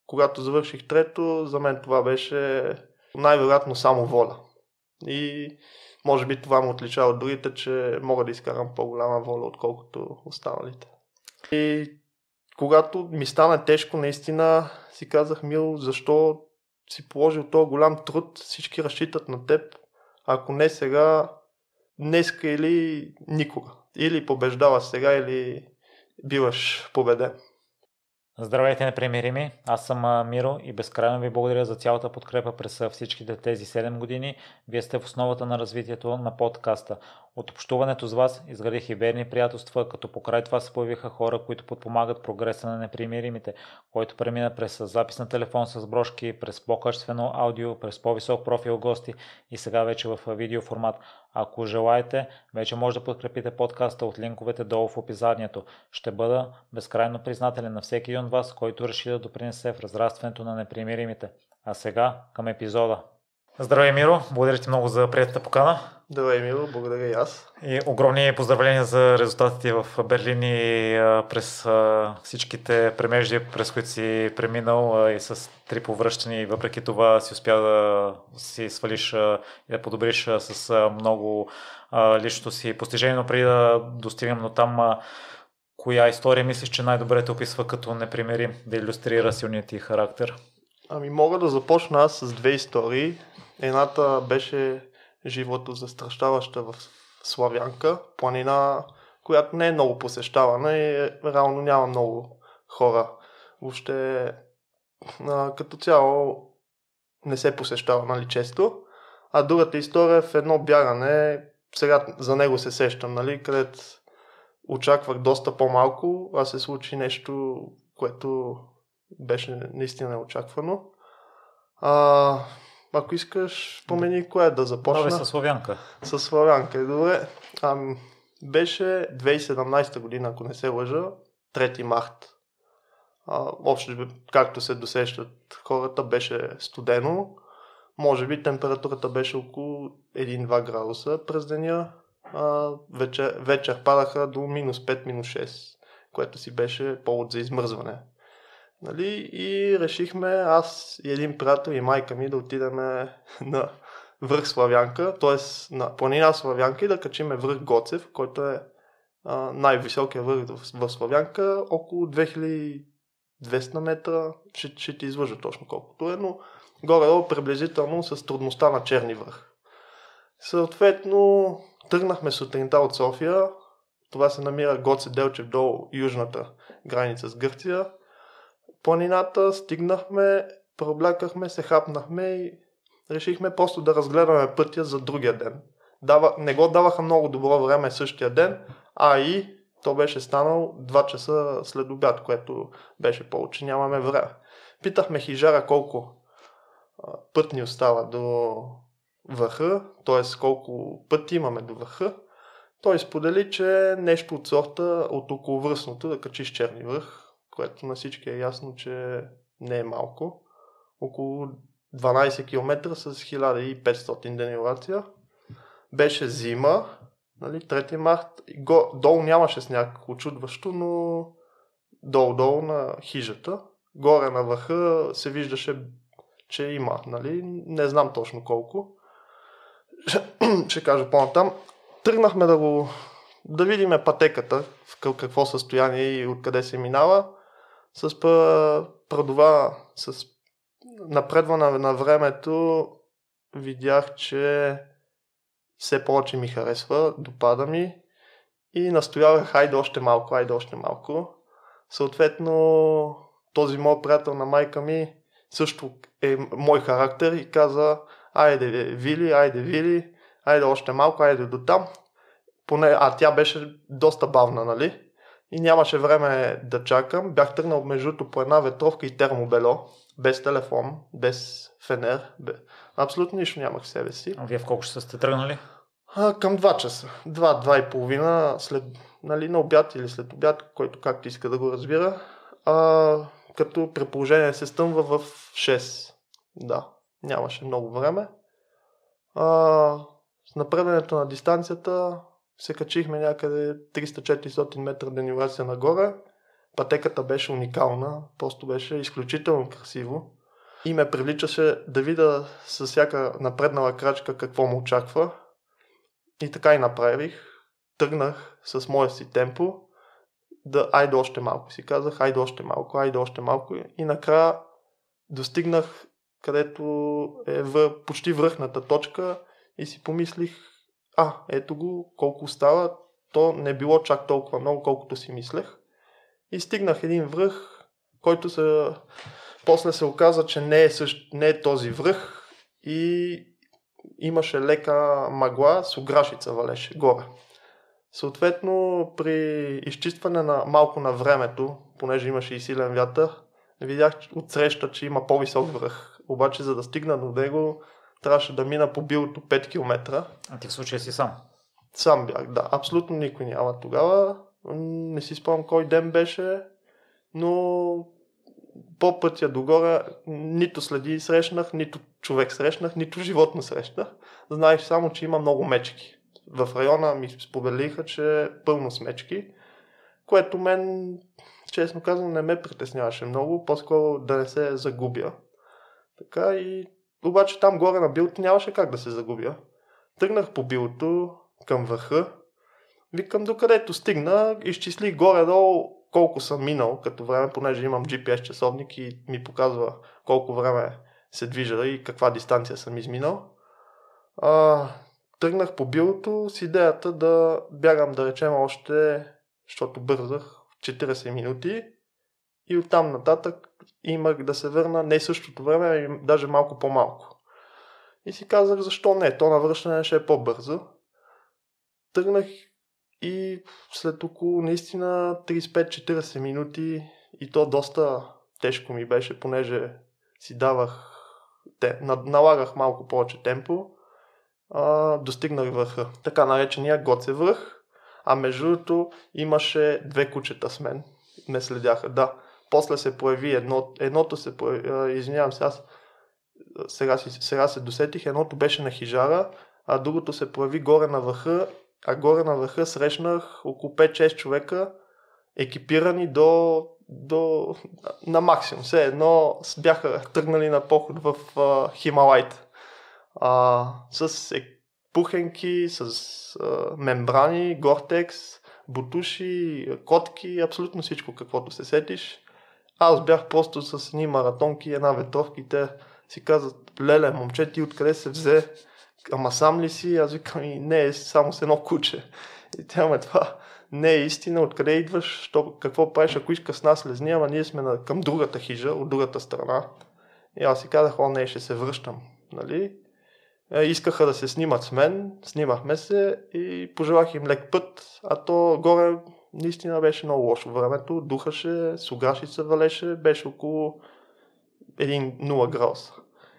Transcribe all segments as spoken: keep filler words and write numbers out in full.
когато завърших трето, за мен това беше най-вероятно само воля. И може би това ме отличава от другите, че мога да изкарам по-голяма воля, отколкото останалите. И когато ми стана тежко, наистина си казах: Мил, защо си положил този голям труд, всички разчитат на теб, ако не сега, днеска или никога. Или побеждаваш сега, или биваш победен. Здравейте, непримирими! Аз съм Миро и безкрайно ви благодаря за цялата подкрепа през всичките тези седем години. Вие сте в основата на развитието на подкаста. От общуването с вас изградих и верни приятелства, като покрай това се появиха хора, които подпомагат прогреса на непримиримите, който премина през запис на телефон с брошки, през по-качествено аудио, през по-висок профил гости и сега вече в видео формат. Ако желаете, вече може да подкрепите подкаста от линковете долу в описанието. Ще бъда безкрайно признателен на всеки един от вас, който реши да допринесе в разрастването на непримиримите. А сега към епизода. Здравей, Миро! Благодаря ти много за приятната покана. Здравей, Миро! Благодаря и аз. И огромни поздравления за резултатите в Берлин и през всичките премежди, през които си преминал и с три повръщани. Въпреки това си успя да си свалиш и да подобриш с много личното си постижение, но преди да достигнем до там, коя история мислиш, че най-добре те описва като непримирим, да илюстрира силният ти характер? Ами мога да започна аз с две истории. Едната беше живото застрашаваща в Славянка, планина, която не е много посещавана и реално няма много хора. Въобще а, като цяло не се посещава, нали, често. А другата история е в едно бягане, сега за него се сещам, нали, където очаквах доста по-малко, а се случи нещо, което беше наистина неочаквано. А, ако искаш, помени кое да започна. Добре, със Славянка. Със Славянка, добре. А, беше две хиляди и седемнадесета година, ако не се лъжа, трети март. А, общо, както се досещат хората, беше студено. Може би температурата беше около един-два градуса през деня. А, вечер, вечер падаха до минус пет, минус шест, което си беше повод за измръзване. Нали? И решихме аз и един приятел и майка ми да отидем на връх Славянка, т.е. на планина Славянка и да качиме връх Гоцев, който е а, най-високия връх в, в Славянка, около две хиляди и двеста метра, ще, ще ти излъжа точно колкото е, но горе-долу приблизително с трудността на черни връх. Съответно, тръгнахме сутринта от София, това се намира Гоце Делчев долу южната граница с Гърция. Планината, стигнахме, преоблякахме, се хапнахме и решихме просто да разгледаме пътя за другия ден. Дава, не го даваха много добро време същия ден, а и то беше станало два часа след обяд, което беше повече, нямаме време. Питахме хижара колко а, път ни остава до върха, т.е. колко пъти имаме до върха. Той сподели, че нещо от сорта от околовръстното да качиш черни връх, което на всички е ясно, че не е малко. Около дванадесет километра с хиляда и петстотин денивация. Беше зима, нали, трети март. Го, долу нямаше сняг, очудващо, но долу-долу на хижата. Горе на върха се виждаше, че има, нали, не знам точно колко. Ще кажа по-натам. Тръгнахме да го да видим пътеката, в какво състояние и откъде се минава. С предова, с напредване на времето видях, че все повече ми харесва, допада ми и настоявах, хайде още малко, хайде още малко. Съответно, този мой приятел на майка ми също е мой характер и каза, айде Вили, айде Вили, айде още малко, айде до там. Поне, а тя беше доста бавна, нали? И нямаше време да чакам. Бях тръгнал междуто по една ветровка и термобело, без телефон, без фенер. Без... Абсолютно нищо нямах в себе си. А вие в колко часа сте тръгнали? А, към два часа. Два, два и половина след, нали, на обяд или след обяд, който както иска да го разбира. А, като при положение се стъмва в шест. Да, нямаше много време. А, с напредването на дистанцията се качихме някъде триста до четиристотин метра денивация нагоре. пътеката беше уникална, просто беше изключително красиво и ме привличаше да видя с всяка напреднала крачка какво му очаква. И така и направих. Тръгнах с моя си темпо, да айде още малко. Си казах, айде още малко, айде още малко. И накрая достигнах където е в почти връхната точка и си помислих, а, ето го, колко остава. То не било чак толкова много, колкото си мислех. И стигнах един връх, който се... после се оказа, че не е, същ... не е този връх и имаше лека мъгла, с ограшица валеше горе. Съответно, при изчистване на малко на времето, понеже имаше и силен вятър, видях отсреща, че има по-висок връх. Обаче, за да стигна до него, трябваше да мина по билото пет километра. А ти в случая си сам? Сам бях, да. Абсолютно никой няма тогава. Не си спомням кой ден беше, но по пътя догоре нито следи срещнах, нито човек срещнах, нито животно срещнах. Знаеш само, че има много мечки. В района ми споделиха, че е пълно с мечки, което мен, честно казвам, не ме притесняваше много, по-скоро да не се загубя. Така и... Обаче там горе на билото нямаше как да се загубя. Тръгнах по билото към върха. Викам, докъдето стигна, изчислих горе-долу колко съм минал като време, понеже имам джи пи ес часовник и ми показва колко време се движа и каква дистанция съм изминал. А, тръгнах по билото с идеята да бягам, да речем, още, защото бързах, четирийсет минути и оттам нататък имах да се върна не същото време, а даже малко по-малко. И си казах, защо не, то навръщане ще е по-бързо. Тръгнах и след около наистина трийсет и пет-четирийсет минути и то доста тежко ми беше, понеже си давах, те, налагах малко повече темпо, а, достигнах върха. Така наречения Гоце връх, а между другото имаше две кучета с мен, ме следяха, да. После се появи едно, едното се появи, извинявам се, аз сега, си, сега се досетих, едното беше на хижара, а другото се появи горе на върха, а горе на върха срещнах около пет-шест човека, екипирани до, до на максимум. Все едно бяха тръгнали на поход в а, Хималайт. А, с е, пухенки, с а, мембрани, гортекс, бутуши, котки, абсолютно всичко каквото се сетиш. Аз бях просто с едни маратонки, една ветровка и те си казват, леле, момче, ти откъде се взе? Ама сам ли си? Аз викам, и не, е само с едно куче. И тя ме това не е истина, откъде идваш, що, какво правиш, ако искаш с нас лезни, ама ние сме на, към другата хижа, от другата страна. И аз си казах, о не, ще се връщам. Нали? Е, искаха да се снимат с мен, снимахме се и пожелах им лек път, а то горе наистина беше много лошо времето, духаше, с ограшица валеше, беше около един нула градуса.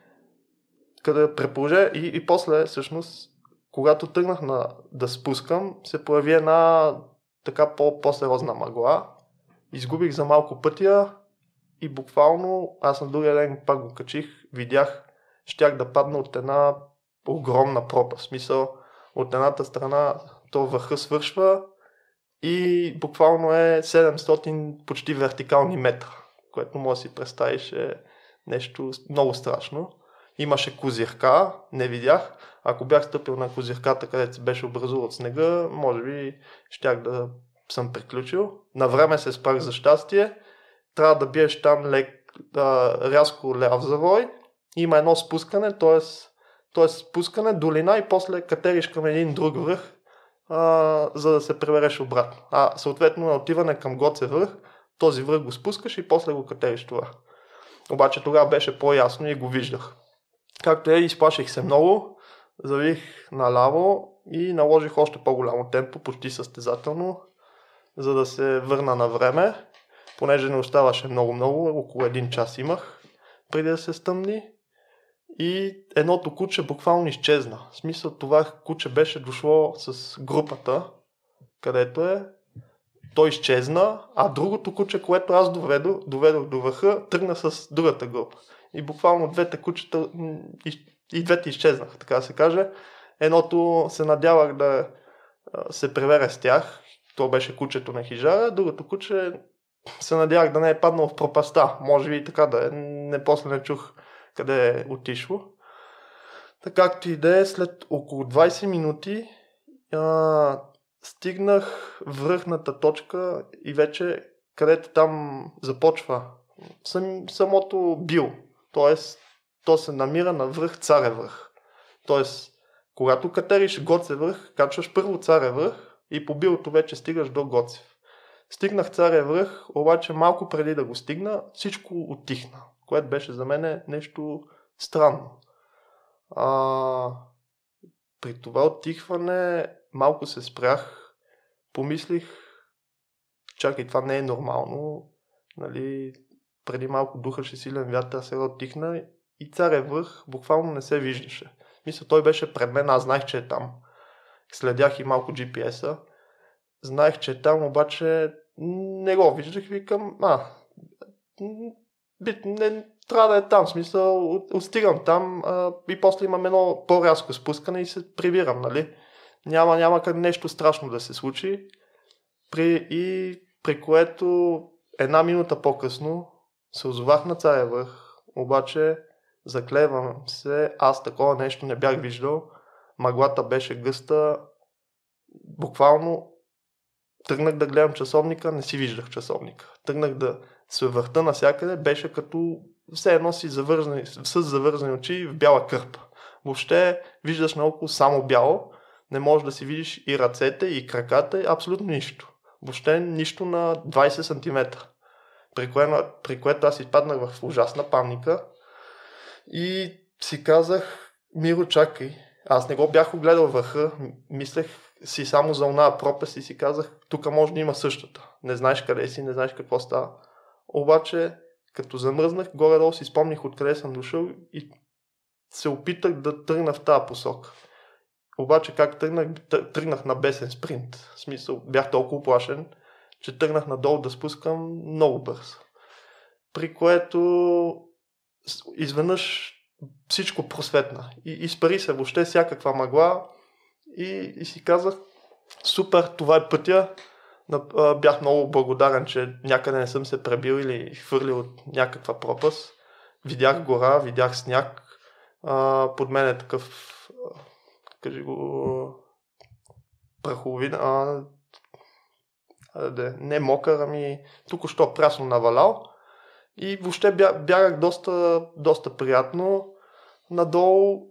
Къде предположа и, и после, всъщност, когато тръгнах на, да спускам, се появи една така по, по-сериозна мъгла. Изгубих за малко пътя и буквално, аз на другия ден пак го качих, видях, щях да падна от една огромна пропаст. В смисъл, от едната страна то върха свършва и буквално е седемстотин почти вертикални метра, което може да си представиш е нещо много страшно. Имаше козирка, не видях. Ако бях стъпил на козирката, където се беше образувал от снега, може би щях да съм приключил. На време се спрах за щастие. Трябва да биеш там лек, да, рязко ляв завой. Има едно спускане, т.е. т.е. спускане, долина и после катериш към един друг връх, а, за да се пребереш обратно. А съответно на отиване към Гоце връх, този връх го спускаш и после го катериш това. Обаче тогава беше по-ясно и го виждах. Както е, изплаших се много, завих наляво и наложих още по-голямо темпо, почти състезателно, за да се върна на време, понеже не оставаше много-много, около един час имах, преди да се стъмни. И едното куче буквално изчезна. В смисъл, това куче беше дошло с групата, където е, той изчезна, а другото куче, което аз доведох, доведох до върха, тръгна с другата група. И буквално двете кучета и, и двете изчезнаха, така да се каже. Едното се надявах да се преверя с тях, то беше кучето на хижара, другото куче се надявах да не е паднал в пропаста. Може би и така да е. Не, после не чух къде е отишло. Така както и да е, след около двайсет минути а, стигнах връхната точка и вече където там започва сам, самото бил. Тоест, то се намира на връх Царев връх. Тоест, когато катериш Гоцев връх, качваш първо Царев връх и по билото вече стигаш до Гоцев. Стигнах Царев връх, обаче малко преди да го стигна, всичко отихна, което беше за мен нещо странно. А, при това отихване малко се спрях, помислих, чакай, това не е нормално, нали, преди малко духаше силен вятър, сега отихна и Царев връх буквално не се виждаше. Мисля, той беше пред мен, аз знаех, че е там. Следях и малко джи пи ес-а. Знаех, че е там, обаче не го виждах и викам, а, не, трябва да е там, в смисъл, отстигам там а, и после имам едно по-рязко спускане и се прибирам, нали? Няма, няма как нещо страшно да се случи. При, и при което една минута по-късно се озовах на Царев връх, обаче заклевам се, аз такова нещо не бях виждал. Мъглата беше гъста, буквално тръгнах да гледам часовника, не си виждах часовника. Тръгнах да се върта навсякъде, беше като все едно си завързани, с завързани очи в бяла кърпа. Въобще виждаш наоколо само бяло, не можеш да си видиш и ръцете, и краката, и абсолютно нищо. Въобще нищо на двайсет сантиметра. При, кое, при което аз изпаднах в ужасна паника и си казах, Миро, чакай. Аз не го бях огледал върха, мислех си само за оная пропаст и си казах, тук може да има същата. Не знаеш къде си, не знаеш какво става. Обаче, като замръзнах, горе-долу си спомних откъде съм дошъл и се опитах да тръгна в тази посока. Обаче как тръгнах, тръгнах на бесен спринт. В смисъл, бях толкова плашен, че тръгнах надолу да спускам много бързо. При което изведнъж всичко просветна. И изпари се въобще всякаква мъгла и, и си казах, супер, това е пътя. Бях много благодарен, че някъде не съм се пребил или хвърлил от някаква пропаст. Видях гора, видях сняг. Под мен е такъв, кажи го, праховин, а, а, не мокър, ами тук-що прясно навалял. И въобще бягах доста, доста приятно. Надолу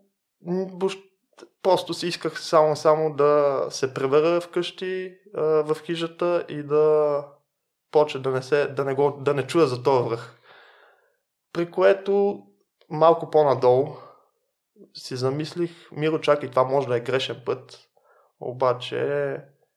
просто си исках само, само да се превера вкъщи, в хижата и да почне да не, се, да не, го, да не чуя за този връх. При което малко по-надолу си замислих, Миро, чакай, това може да е грешен път, обаче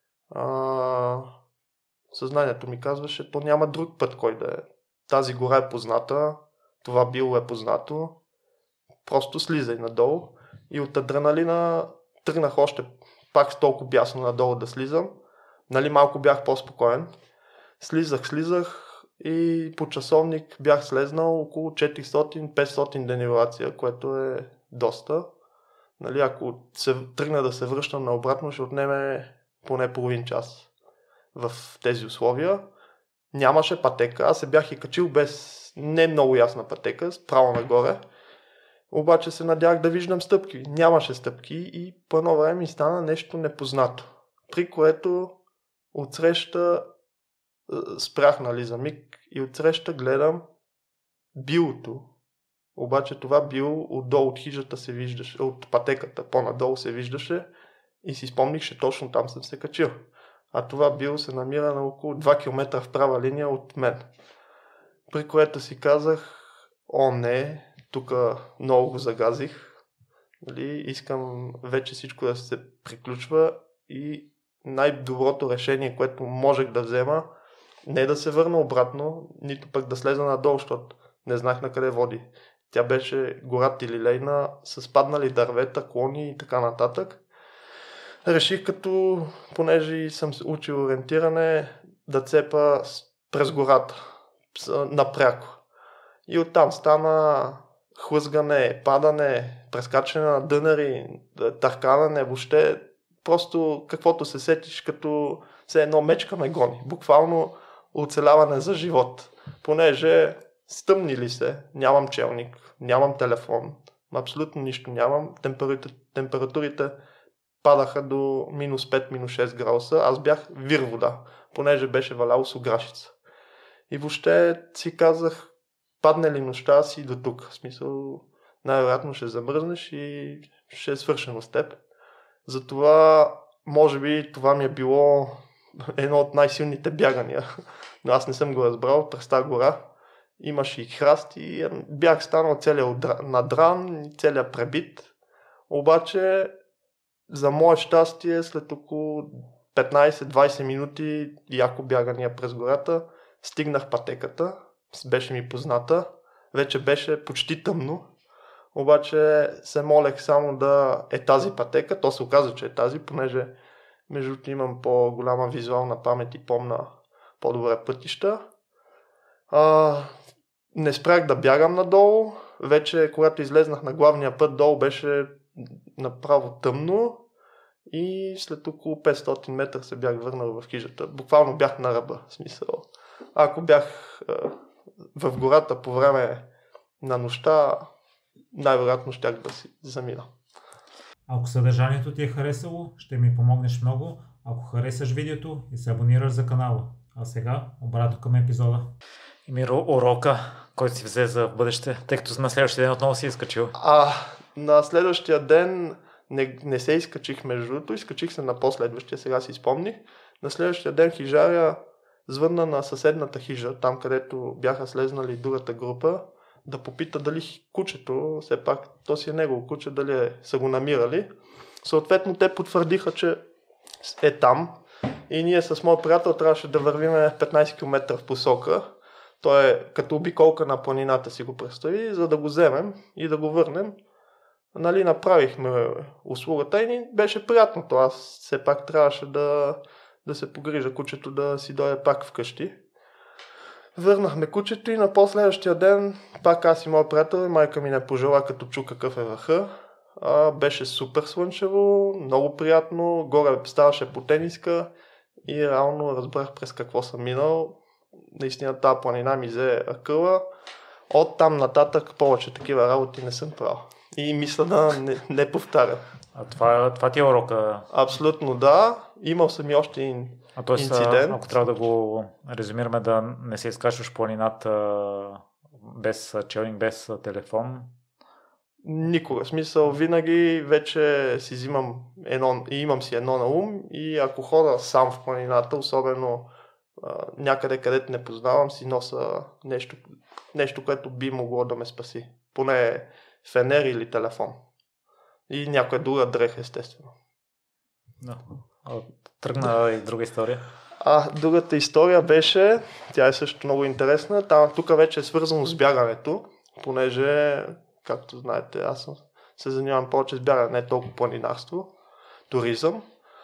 а, съзнанието ми казваше, то няма друг път, кой да е. Тази гора е позната, това било е познато, просто слизай надолу и от адреналина тръгнах още пак толкова бясно надолу да слизам, нали малко бях по-спокоен, слизах, слизах и по часовник бях слезнал около четиристотин-петстотин денивелация, което е доста. Нали, ако се тръгна да се връщам наобратно, ще отнеме поне половин час в тези условия. Нямаше пътека, аз се бях и качил без не много ясна пътека, справо нагоре. Обаче се надях да виждам стъпки. Нямаше стъпки и по едно време ми стана нещо непознато. При което отсреща спрях, нали, за миг и отсреща гледам билото. Обаче това било отдолу от хижата се виждаше, от пътеката по-надолу се виждаше и си спомних, че точно там съм се качил. А това било се намира на около два километра в права линия от мен. При което си казах, о не, тук много го загазих. Нали, искам вече всичко да се приключва и най-доброто решение, което можех да взема, не да се върна обратно, нито пък да слеза надолу, защото не знах на къде води. Тя беше гора Тилилейна, с паднали дървета, клони и така нататък. Реших като, понеже съм учил ориентиране, да цепа през гората, напряко. И оттам стана хлъзгане, падане, прескачане на дънери, търкаляне, въобще просто каквото се сетиш, като все едно мечка ме гони. Буквално оцеляване за живот. Понеже стъмнили се, нямам челник, нямам телефон, абсолютно нищо нямам. Температурите, температурите падаха до минус пет, минус шест градуса. Аз бях вир вода, понеже беше валяло с ограшица. И въобще си казах, падне ли нощта си до тук. В смисъл, най-вероятно ще замръзнеш и ще е свършено с теб. Затова, може би, това ми е било едно от най-силните бягания. Но аз не съм го разбрал. През тази гора имаше и храст и бях станал целият надран, целият пребит. Обаче, за мое щастие, след около петнайсет-двайсет минути яко бягания през гората, стигнах пътеката, беше ми позната, вече беше почти тъмно, обаче се молех само да е тази пътека, то се оказа, че е тази, понеже между другото имам по-голяма визуална памет и помна по-добре пътища. А, не спрях да бягам надолу, вече когато излезнах на главния път, долу беше направо тъмно и след около петстотин метра се бях върнал в хижата. Буквално бях на ръба, в смисъл. Ако бях е, в гората по време на нощта, най-вероятно щях да си замина. Ако съдържанието ти е харесало, ще ми помогнеш много, ако харесаш видеото и се абонираш за канала. А сега обратно към епизода. И Миро, урока, който си взе за бъдеще, тъй като на следващия ден отново си изкачил. А, на следващия ден не, не се изкачих между другото, изкачих се на последващия, сега си спомних. На следващия ден хижаря звънна на съседната хижа, там където бяха слезнали другата група, да попита дали кучето, все пак то си е негово куче, дали е, са го намирали. Съответно те потвърдиха, че е там и ние с моят приятел трябваше да вървим петнайсет километра в посока. Той е като обиколка на планината, си го представи, за да го вземем и да го върнем. Нали, направихме услугата и ни беше приятно. То аз все пак трябваше да, да се погрижа кучето да си дойде пак вкъщи. Върнахме кучето и на последващия ден пак аз и моят приятел, майка ми не пожела като чу какъв е върха. А, беше супер слънчево, много приятно, горе ставаше по тениска и реално разбрах през какво съм минал. Наистина тази планина ми взе акъла. От там нататък повече такива работи не съм правил. И мисля да не, не повтарям. А това, това ти е урока? Абсолютно да. Имал съм и още ин, а т.е. инцидент. Ако трябва да го резюмираме, да не се изкачваш планината без челник, без телефон? Никога. В смисъл, винаги вече си взимам едно, и имам си едно на ум и ако хода сам в планината, особено а, някъде където не познавам, си носа нещо, нещо, което би могло да ме спаси. Поне фенер или телефон. И някоя друга дреха, естествено. Да. Тръгна и друга история. А, другата история беше, тя е също много интересна, там тук вече е свързано с бягането, понеже, както знаете, аз съм, се занимавам повече с бягане, не толкова планинарство, туризъм.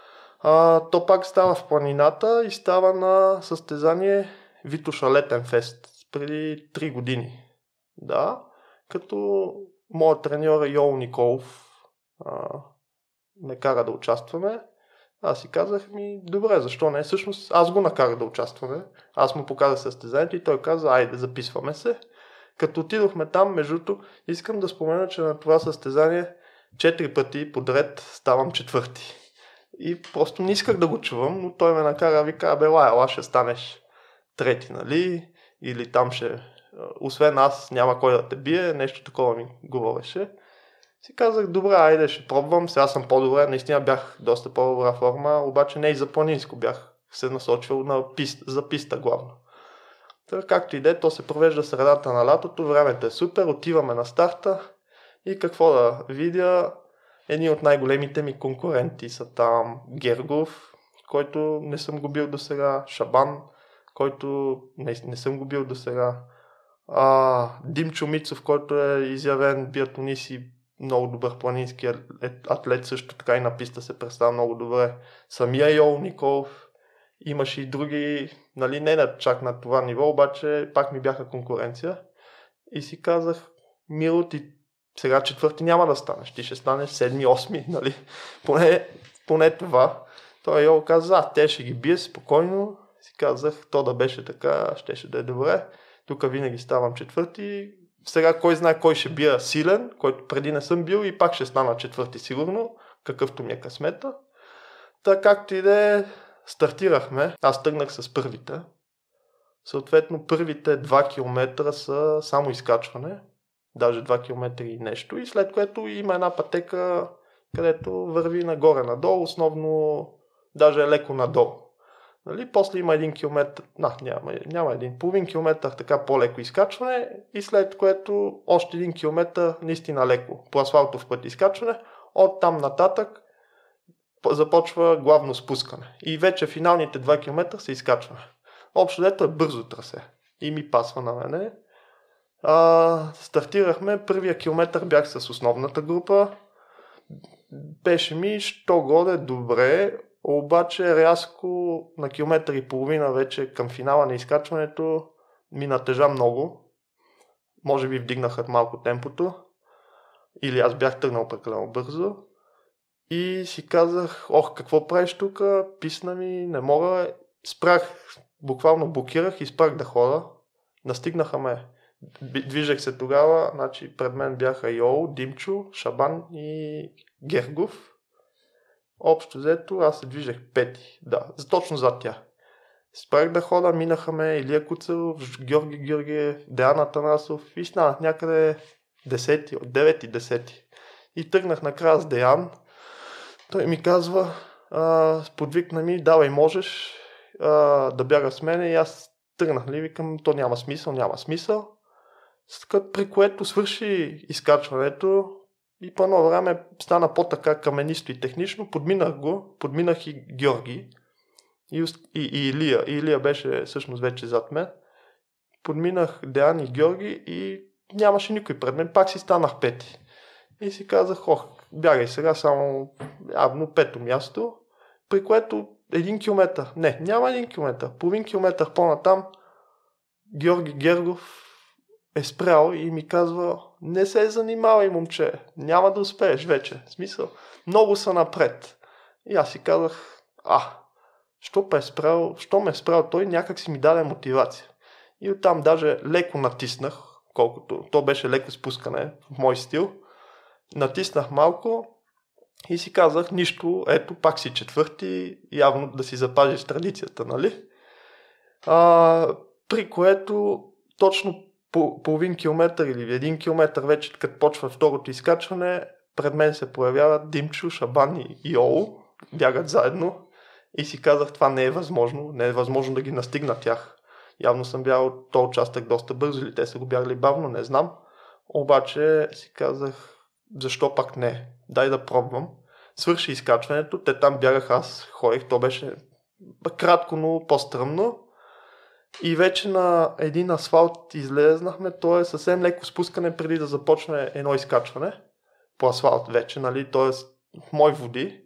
А, то пак става в планината и става на състезание Витоша летен фест преди три години. Да, като моят треньор е Йол Николов а, ме кара да участваме. Аз си казах ми, добре, защо не? Всъщност аз го накарах да участваме. Аз му показах състезанието и той каза, айде, записваме се. Като отидохме там, междуто, искам да спомена, че на това състезание четири пъти подред ставам четвърти. И просто не исках да го чувам, но той ме накара, вика, бе, лая, ще станеш трети, нали? Или там ще... Освен аз, няма кой да те бие, нещо такова ми говореше. Си казах, добре, айде, ще пробвам, сега съм по-добре, наистина бях доста по-добра форма, обаче не и за планинско, бях се насочвал на пист, за писта главно. Така, както и де, то се провежда средата на лятото, времето е супер, отиваме на старта и какво да видя, едни от най-големите ми конкуренти са там Гергов, който не съм го бил до сега, Шабан, който не, не съм го бил до сега, а, Димчо Мицов, който е изявен биатлонист и много добър планински атлет, също така и на писта се представя много добре. Самия Йол Николов, имаше и други, нали, не на чак на това ниво, обаче пак ми бяха конкуренция. И си казах, Миро, ти сега четвърти няма да станеш, ти ще станеш седми, осми, нали, поне, поне това. Той Йол каза, а, те ще ги бие спокойно, си казах, то да беше така, щеше да е добре. Тук винаги ставам четвърти. Сега кой знае кой ще бия силен, който преди не съм бил и пак ще стана четвърти сигурно, какъвто ми е късмета. Та както и да е, стартирахме. Аз тръгнах с първите. Съответно, първите два километра са само изкачване. Даже два километра и нещо. И след което има една пътека, където върви нагоре-надолу, основно даже е леко надолу. Нали? После има един километр, на, няма, няма един, половин километър така по-леко изкачване и след което още един километър наистина леко по асфалтов път изкачване. От там нататък започва главно спускане. И вече финалните два километра се изкачване. Общо дето е бързо трасе и ми пасва на мене. А, стартирахме, първия километър бях с основната група. Беше ми що годе добре, обаче рязко на километър и половина вече към финала на изкачването ми натежа много. Може би вдигнаха малко темпото. Или аз бях тръгнал прекалено бързо. И си казах, ох, какво правиш тук? Писна ми, не мога. Спрях, буквално блокирах и спрях да хода. Настигнаха ме. Движех се тогава, значи пред мен бяха Йоу, Димчо, Шабан и Гергов. Общо взето аз се движех пети, да, точно зад тях. Спрях да хода, минаха ме Илия Куцелов, Георги Георгиев, Деян Атанасов и станах някъде десети, девети, десети. И тръгнах накрая с Деян. Той ми казва, а, подвикна ми, давай можеш а, да бяга с мене и аз тръгнах ли, викам, то няма смисъл, няма смисъл. При което свърши изкачването и по едно време стана по-така каменисто и технично, подминах го, подминах и Георги и, и, и Илия. И Илия беше всъщност вече зад мен. Подминах Деян и Георги и нямаше никой пред мен, пак си станах пети. И си казах, ох, бягай сега само явно пето място, при което един километър, не, няма един километър, половин километър по-натам Георги Гергов е спрял и ми казва, не се занимавай, момче, няма да успееш вече. В смисъл, много са напред. И аз си казах, а, що ме е спрял, що ме е спрял той, някак си ми даде мотивация. И оттам даже леко натиснах, колкото то беше леко спускане в мой стил. Натиснах малко и си казах, нищо, ето, пак си четвърти, явно да си запазиш традицията, нали? А, при което точно по половин километър или един километър вече, като почва второто изкачване, пред мен се появяват Димчо, Шабан и Йоу, бягат заедно и си казах, това не е възможно, не е възможно да ги настигна тях. Явно съм бягал този участък доста бързо или те са го бягали бавно, не знам. Обаче си казах, защо пак не? Дай да пробвам. Свърши изкачването, те там бягах, аз ходех, то беше кратко, но по-стръмно. И вече на един асфалт излезнахме, то е съвсем леко спускане преди да започне едно изкачване по асфалт вече, нали, т.е. в мои води.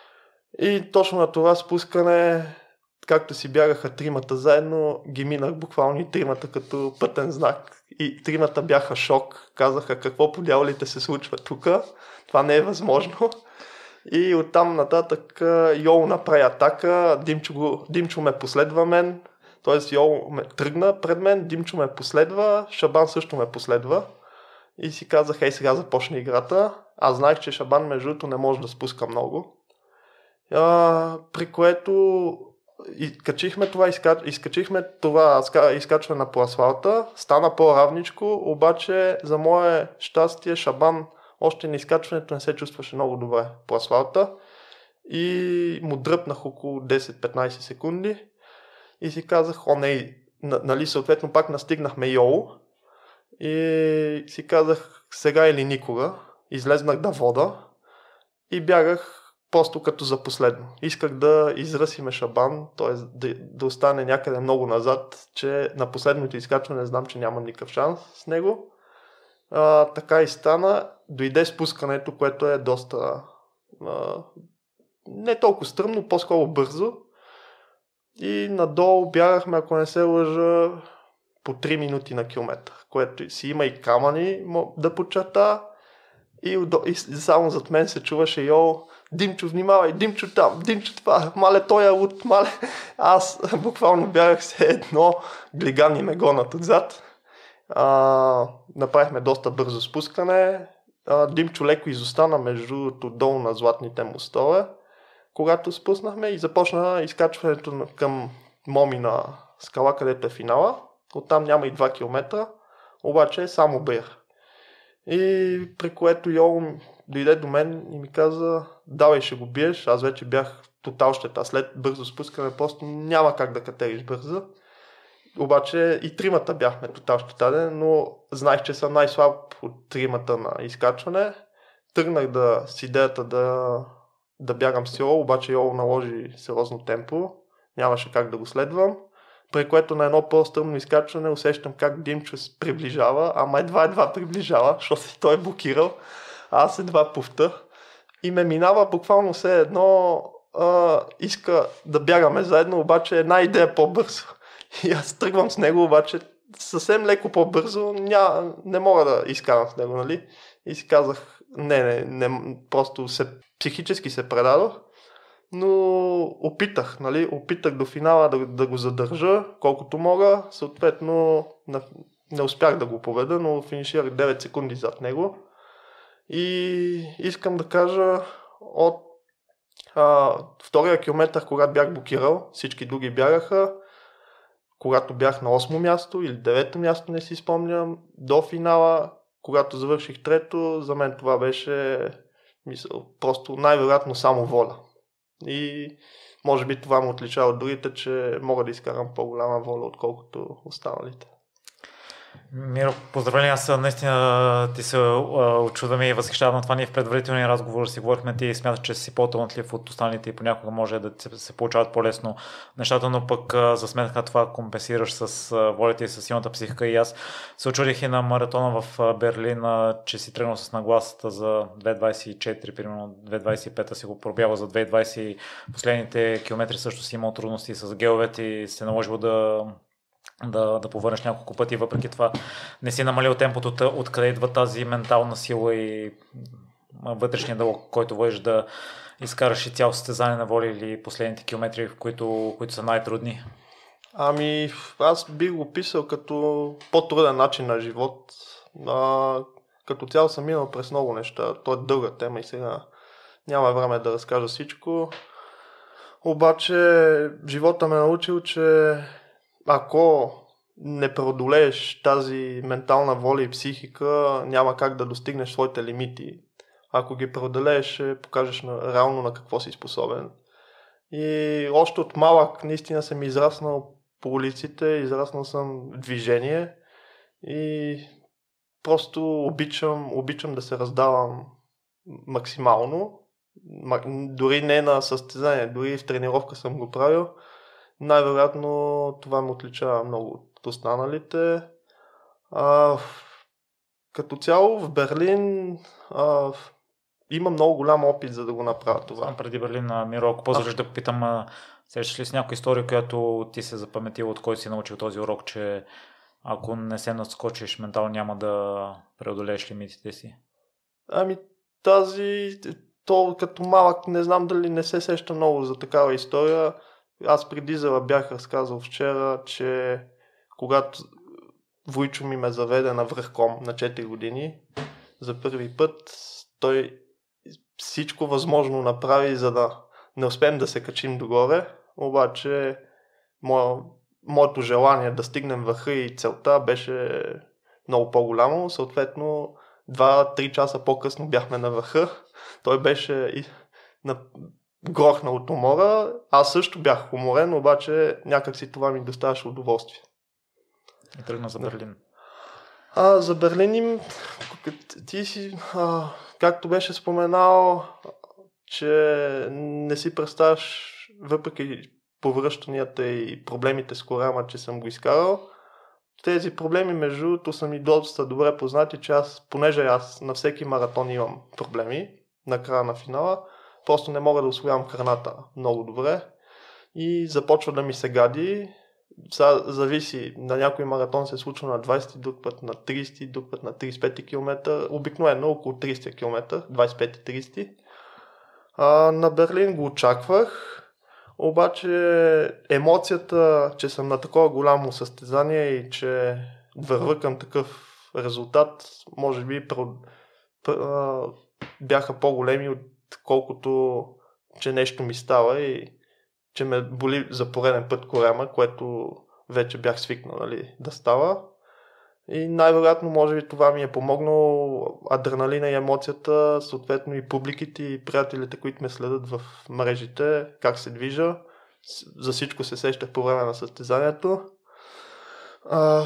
И точно на това спускане, както си бягаха тримата заедно, ги минах буквално и тримата като пътен знак. И тримата бяха шок, казаха какво по дяволите се случва тук, това не е възможно. И оттам нататък Йоу направи атака, Димчо, го, Димчо ме последва мен, т.е. Йоу ме тръгна пред мен, Димчо ме последва, Шабан също ме последва. И си казах, ей сега започне играта. Аз знаех, че Шабан между другото не може да спуска много. А, при което изкачихме това, изка... изкачихме това изкачване по асфалта, стана по-равничко, обаче за мое щастие Шабан още на изкачването не се чувстваше много добре по асфалта и му дръпнах около десет-петнайсет секунди и си казах, о не, нали съответно пак настигнахме Йоу и си казах сега или никога, излезнах да вода и бягах просто като за последно. Исках да изръсиме Шабан, т.е. да, да остане някъде много назад, че на последното изкачване знам, че нямам никакъв шанс с него. А, така и стана. Дойде спускането, което е доста а, не толкова стръмно, по-скоро бързо. И надолу бягахме, ако не се лъжа, по три минути на километър, което си има и камъни да подчерта. И, и само зад мен се чуваше Йоу, Димчо, внимавай, Димчо там, Димчо това, мале той е луд, мале. Аз буквално бягах се едно, глигани ме гонат отзад. А, направихме доста бързо спускане. А, Димчо леко изостана между долу на златните мостове, когато спуснахме и започна изкачването към Момина скала, където е финала. Оттам няма и два километра, обаче е само бир. И при което Йол дойде до мен и ми каза, давай ще го биеш, аз вече бях тотал щета, след бързо спускане просто няма как да катериш бързо. Обаче и тримата бяхме тотал щетаден, но знаех, че съм най-слаб от тримата на изкачване. Тръгнах да, с идеята да, да бягам с Йол, обаче Йол наложи сериозно темпо, нямаше как да го следвам. При което на едно по-стръмно изкачване усещам как Димчо се приближава, ама едва-едва приближава, защото той е блокирал, а аз едва пуфта. И ме минава буквално все едно, а, иска да бягаме заедно, обаче една идея по-бързо. И аз тръгвам с него, обаче съвсем леко по-бързо, ня, не мога да изкарам с него, нали? И си казах, не, не, не просто се, психически се предадох. Но опитах, нали, опитах до финала да, да го задържа колкото мога, съответно не, не успях да го победа, но финиширах девет секунди зад него. И искам да кажа, от а, втория километър, когато бях блокирал, всички други бягаха, когато бях на осмо място или девето място, не си спомням, до финала, когато завърших трето, за мен това беше, мисъл, просто най-вероятно само воля. И може би това му отличава от другите, че мога да изкарам по-голяма воля, отколкото останалите. Миро, поздравления, аз наистина ти се очудвам и възхищавам на това. Ние в предварителния разговор си говорихме, ти смяташ, че си по-талантлив от останалите и понякога може да се получават по-лесно нещата, но пък за сметка на това компенсираш с волята и с силната психика. И аз се очудих и на маратона в Берлин, че си тръгнал с нагласата за две двайсет и четири, примерно две двайсет и пет си го пробява за две двайсет. Последните километри също си имал трудности с геловете и се наложило да Да, да повърнеш няколко пъти, въпреки това не си намалил темпото, откъде идва тази ментална сила и вътрешния дълг, който водиш да изкараш и цяло състезание на воля или последните километри, в които, които са най-трудни? Ами, аз бих го писал като по-труден начин на живот. А, като цяло съм минал през много неща. То е дълга тема и сега няма време да разкажа всичко. Обаче живота ме е научил, че ако не преодолееш тази ментална воля и психика, няма как да достигнеш своите лимити. Ако ги преодолееш, ще покажеш на, реално на какво си способен. И още от малък наистина съм израснал по улиците, израснал съм в движение и просто обичам, обичам да се раздавам максимално. Дори не на състезание, дори в тренировка съм го правил. Най-вероятно това ме отличава много от останалите. А, като цяло в Берлин а, има много голям опит за да го направя това. Сам преди Берлин, Миро, ако позволиш да попитам, сещаш ли си някоя история, която ти се запаметила, от който си научил този урок, че ако не се надскочиш ментално, няма да преодолееш лимитите си? Ами тази, то като малък не знам дали не се сеща много за такава история. Аз преди Зела бях разказал вчера, че когато Войчо ми ме заведе на връхком на четири години, за първи път той всичко възможно направи, за да не успеем да се качим догоре, обаче мо, моето желание да стигнем върха и целта беше много по-голямо, съответно два-три часа по-късно бяхме на върха, той беше и на грохнал от умора, аз също бях уморен, обаче някак си това ми доставяше удоволствие. И тръгна за Берлин. А, за Берлин им, ти си, а, както беше споменал, че не си представяш, въпреки повръщанията и проблемите с корама, че съм го изкарал, тези проблеми между другото са ми доста добре познати, че аз, понеже аз на всеки маратон имам проблеми на края на финала, просто не мога да усвоявам храната много добре и започва да ми се гади. Сега зависи, на някой маратон се случва на двайсети, друг път на трийсети, друг път на трийсет и пети километър, обикновено около трийсет километър, двайсет и пет трийсет. А, на Берлин го очаквах, обаче емоцията, че съм на такова голямо състезание и че вървя към такъв резултат, може би пр- пр- а, бяха по-големи, отколкото че нещо ми става и че ме боли за пореден път корема, което вече бях свикнал, нали, да става. И най-вероятно, може би това ми е помогнало, адреналина и емоцията, съответно и публиките и приятелите, които ме следят в мрежите, как се движа. За всичко се сещах по време на състезанието. А,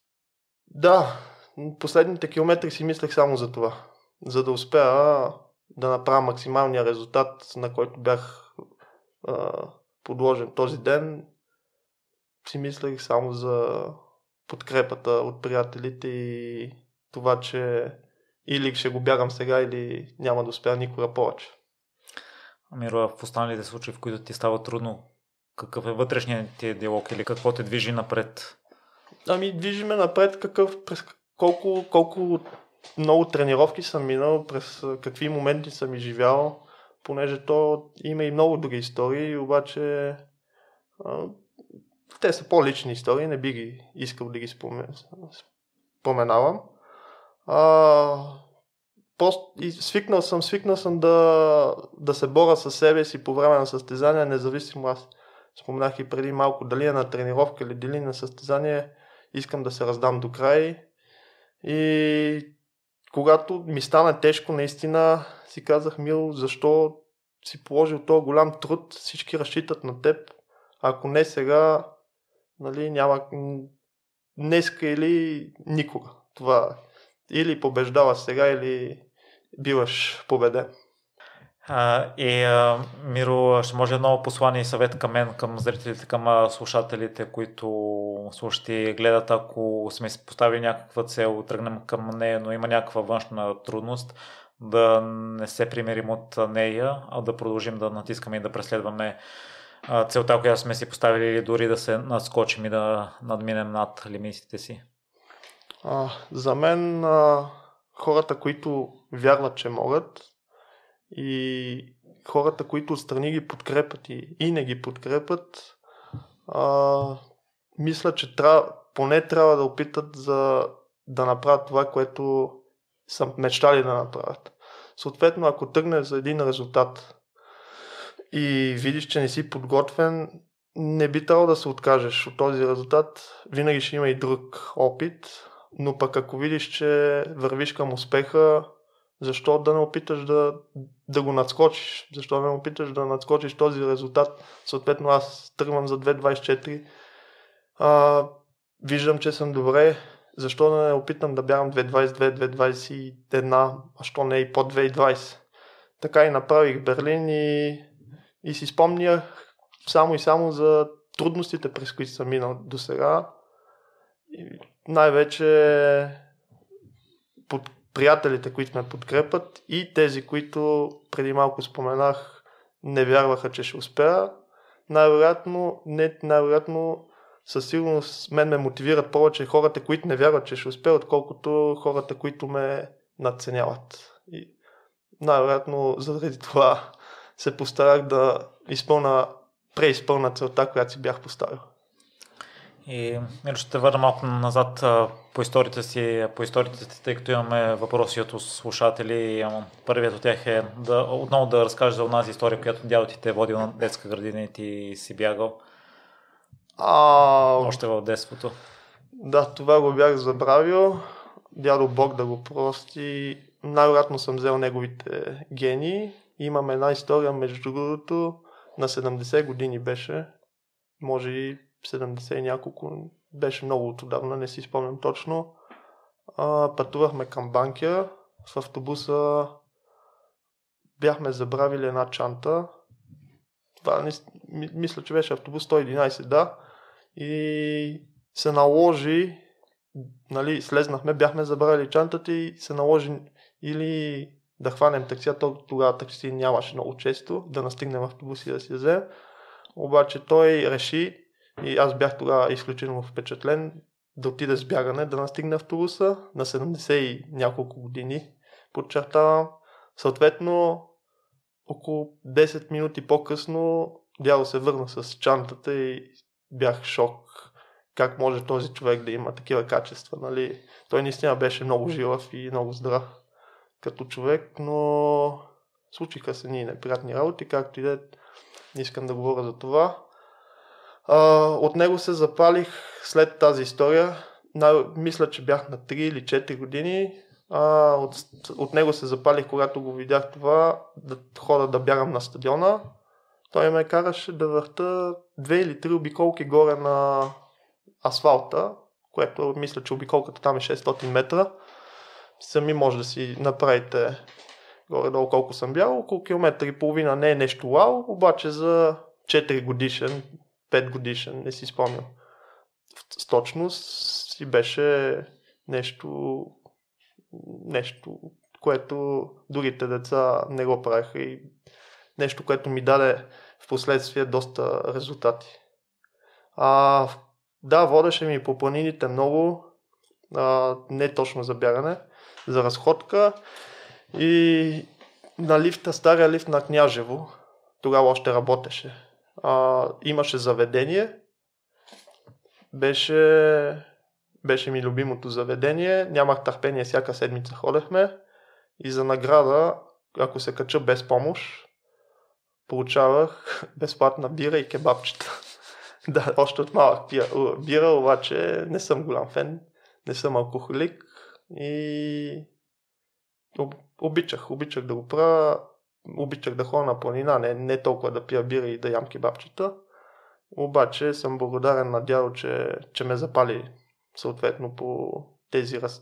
да, последните километри си мислех само за това. За да успея да направя максималния резултат, на който бях а, подложен този ден, си мислех само за подкрепата от приятелите и това, че или ще го бягам сега, или няма да успея никога повече. Миро, в останалите случаи, в които ти става трудно, какъв е вътрешният ти диалог или какво те движи напред? Ами, движиме напред какъв, през колко, колко много тренировки съм минал, през какви моменти съм изживял, понеже то има и много други истории, обаче а, те са по-лични истории, не би ги искал да ги споменавам. А, просто и свикнал съм, свикнал съм да, да се боря със себе си по време на състезания, независимо, аз споменах и преди малко, дали е на тренировка или дали на състезание, искам да се раздам до край. И когато ми стана тежко, наистина си казах: Мил, защо си положил този голям труд, всички разчитат на теб, ако не сега, нали, няма днеска или никога. Това или побеждаваш сега, или биваш победен. А, и а, Миро, ще може едно послание и съвет към мен, към зрителите, към слушателите, които слушат и гледат, ако сме си поставили някаква цел, тръгнем към нея, но има някаква външна трудност, да не се примерим от нея, а да продължим да натискаме и да преследваме целта, която сме си поставили, или дори да се надскочим и да надминем над лимитите си. А, за мен а, хората, които вярват, че могат, и хората, които отстрани ги подкрепят и, и не ги подкрепят, а, мисля, че трябва, поне трябва да опитат за да направят това, което са мечтали да направят. Съответно, ако тръгнеш за един резултат и видиш, че не си подготвен, не би трябвало да се откажеш от този резултат. Винаги ще има и друг опит, но пък ако видиш, че вървиш към успеха, защо да не опиташ да, да го надскочиш? Защо да не опиташ да надскочиш този резултат? Съответно, аз тръгвам за две двайсет и четири. А, виждам, че съм добре. Защо да не опитам да бягам две двайсет и две, две двайсет и една, а що не и под две двайсет? Така и направих Берлин и, и си спомнях само и само за трудностите, през които съм минал до сега. Най-вече под приятелите, които ме подкрепят, и тези, които преди малко споменах, не вярваха, че ще успея. Най-вероятно, не, най-вероятно със сигурност мен ме мотивират повече хората, които не вярват, че ще успея, отколкото хората, които ме надценяват. И най-вероятно заради това се постарах да изпълна, преизпълна целта, която си бях поставил. И ще върна малко назад по историята си, по историята си, тъй като имаме въпроси от слушатели. Първият от тях е да отново да разкажеш за онази история, която дядо ти те е водил на детска градина и ти си бягал. А... Още в детството. Да, това го бях забравил. Дядо Бог да го прости. Най-вероятно съм взел неговите гени. Имам една история, между другото, на седемдесет години беше. Може и седемдесет и няколко. Беше много отдавна, не си спомням точно. А, пътувахме към Банкя. В автобуса бяхме забравили една чанта. Това не, мисля, че беше автобус сто и единайсет, да. И се наложи, нали, слезнахме, бяхме забравили чантата и се наложи или да хванем такси, а тогава такси нямаше много често, да настигнем автобус и да си вземем. Обаче той реши, и аз бях тогава изключително впечатлен, да отида с бягане, да настигне автобуса на седемдесет и няколко години, подчертавам. Съответно, около десет минути по-късно дядо се върна с чантата и бях в шок. Как може този човек да има такива качества, нали? Той наистина беше много жилав и много здрав като човек, но случиха се ни неприятни работи, както и да не искам да говоря за това. А, от него се запалих след тази история. На, мисля, че бях на три или четири години. А, от, от него се запалих, когато го видях това, да хода да бягам на стадиона. Той ме караше да върта две или три обиколки горе на асфалта, което мисля, че обиколката там е шестстотин метра. Сами може да си направите горе-долу колко съм бял. Около километър и половина не е нещо вау, обаче за четири годишен, пет годишен, не си спомням с точност, си беше нещо, нещо, което другите деца не го правиха и нещо, което ми даде в последствие доста резултати. А, да, водеше ми по планините много, а, не точно за бягане, за разходка и на лифта, стария лифт на Княжево, тогава още работеше. А, имаше заведение, беше, беше ми любимото заведение, нямах търпение, всяка седмица ходехме и за награда, ако се кача без помощ, получавах безплатна бира и кебабчета. Да, още от малък пия бира, обаче не съм голям фен, не съм алкохолик и обичах, обичах да го правя, обичах да ходя на планина, не, не толкова да пия бира и да ям кебабчета. Обаче съм благодарен на дядо, че, че ме запали съответно по тези раз...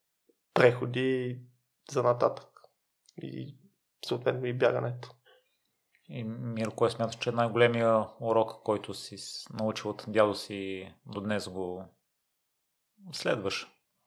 преходи за нататък и съответно и бягането. И Миро, кое смяташ, че е най-големия урок, който си научил от дядо си, до днес го следваш?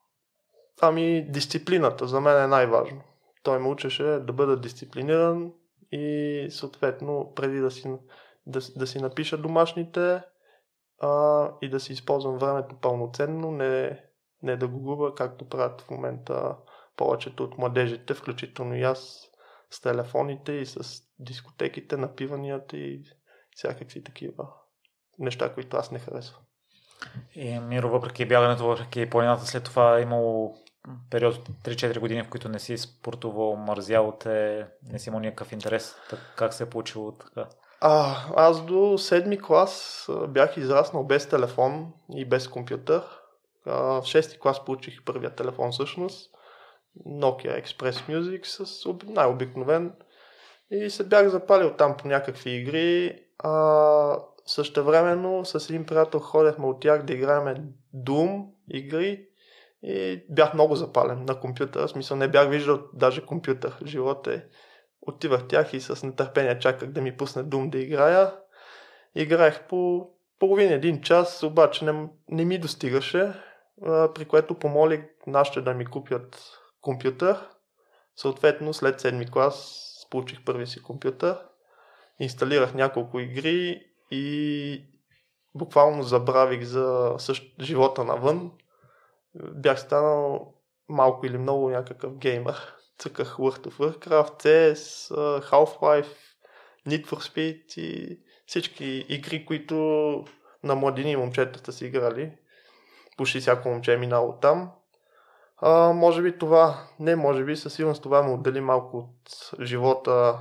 Ами дисциплината за мен е най-важно. Той ме учеше да бъда дисциплиниран и съответно преди да си, да, да си напиша домашните а, и да си използвам времето пълноценно, не, не да го губа, както правят в момента повечето от младежите, включително и аз, с телефоните и с дискотеките, напиванията и всякакви такива неща, които аз не харесвам. И Миро, въпреки бягането, въпреки планината, след това е имало период от три-четири години, в които не си спортувал, мързял те, не си имал никакъв интерес. Так, как се е получило така? А, аз до седми клас бях израснал без телефон и без компютър. А, в шести клас получих първия телефон всъщност. Nokia Express Music с най-обикновен. И се бях запалил там по някакви игри. А, същевременно с един приятел ходехме от тях да играем Doom игри. И бях много запален на компютъра. В смисъл не бях виждал даже компютър. Живота е. Отивах тях и с нетърпение чаках да ми пусне Doom да играя. Играех по половин един час, обаче не, не ми достигаше, при което помолих нашите да ми купят компютър. Съответно след седми клас получих първи си компютър. Инсталирах няколко игри и буквално забравих за същ... живота навън. Бях станал малко или много някакъв геймър. Цъках World of Warcraft, си ес, Half-Life, Need for Speed и всички игри, които на младини момчетата си играли. Почти всяко момче е минало там. А, може би това, не може би, със сигурност това му отдели малко от живота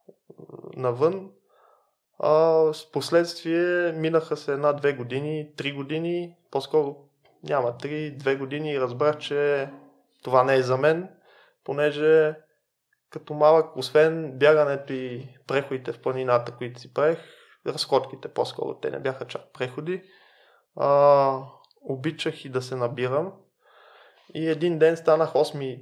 навън. А, с последствие минаха се една-две години, три години, по-скоро няма три, две години и разбрах, че това не е за мен, понеже като малък, освен бягането и преходите в планината, които си правих, разходките по-скоро, те не бяха чак преходи, а, обичах и да се набирам. И един ден станах осми...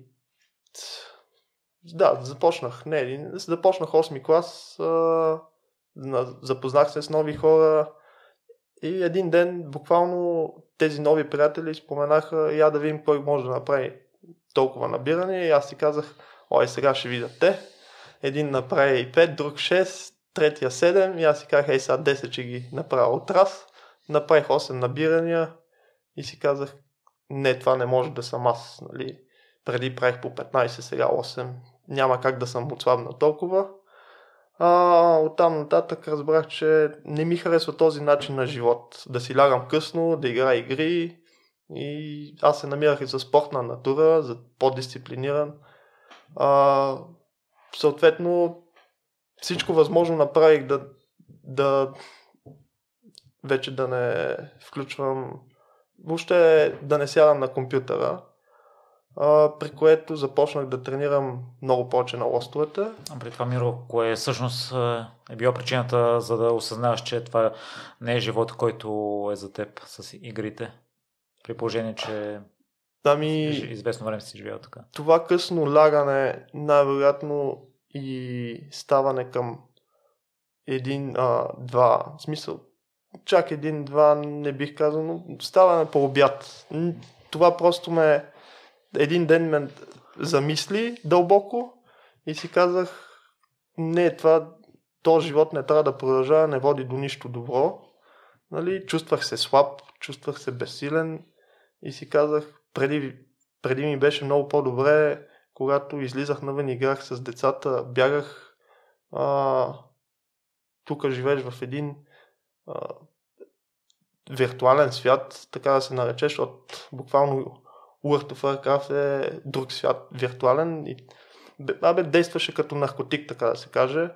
Да, започнах, не един, започнах осми клас, а, запознах се с нови хора и един ден буквално тези нови приятели споменаха, я да видим кой може да направи толкова набиране и аз си казах, ой, сега ще видят те. Един направи пет, друг шест, третия седем и аз си казах, ей сега десет ще ги направя от раз. Направих осем набирания и си казах, не, това не може да съм аз. Нали? Преди правих по петнайсет, сега осем. Няма как да съм отслабна толкова. А, оттам нататък разбрах, че не ми харесва този начин на живот. Да си лягам късно, да играя игри. И аз се намирах и за спортна натура, за по-дисциплиниран. А, съответно, всичко възможно направих да, да вече да не включвам, въобще да не сядам на компютъра, а, при което започнах да тренирам много повече на лостовете. А при това, Миро, кое всъщност е била причината, за да осъзнаваш, че това не е живот, който е за теб с игрите? При положение, че Ами, известно време си живял така. Това късно лягане, най-вероятно и ставане към един, а, два, в смисъл, чак един-два не бих казал, но ставане по обяд. Това просто ме, един ден ме замисли дълбоко и си казах, не, това, този живот не трябва да продължава, не води до нищо добро. Нали? Чувствах се слаб, чувствах се безсилен и си казах, преди, преди ми беше много по-добре, когато излизах навън, играх с децата, бягах. А, тук живееш в един а, виртуален свят, така да се нарече, защото буквално World of Warcraft е друг свят, виртуален. И, абе, действаше като наркотик, така да се каже.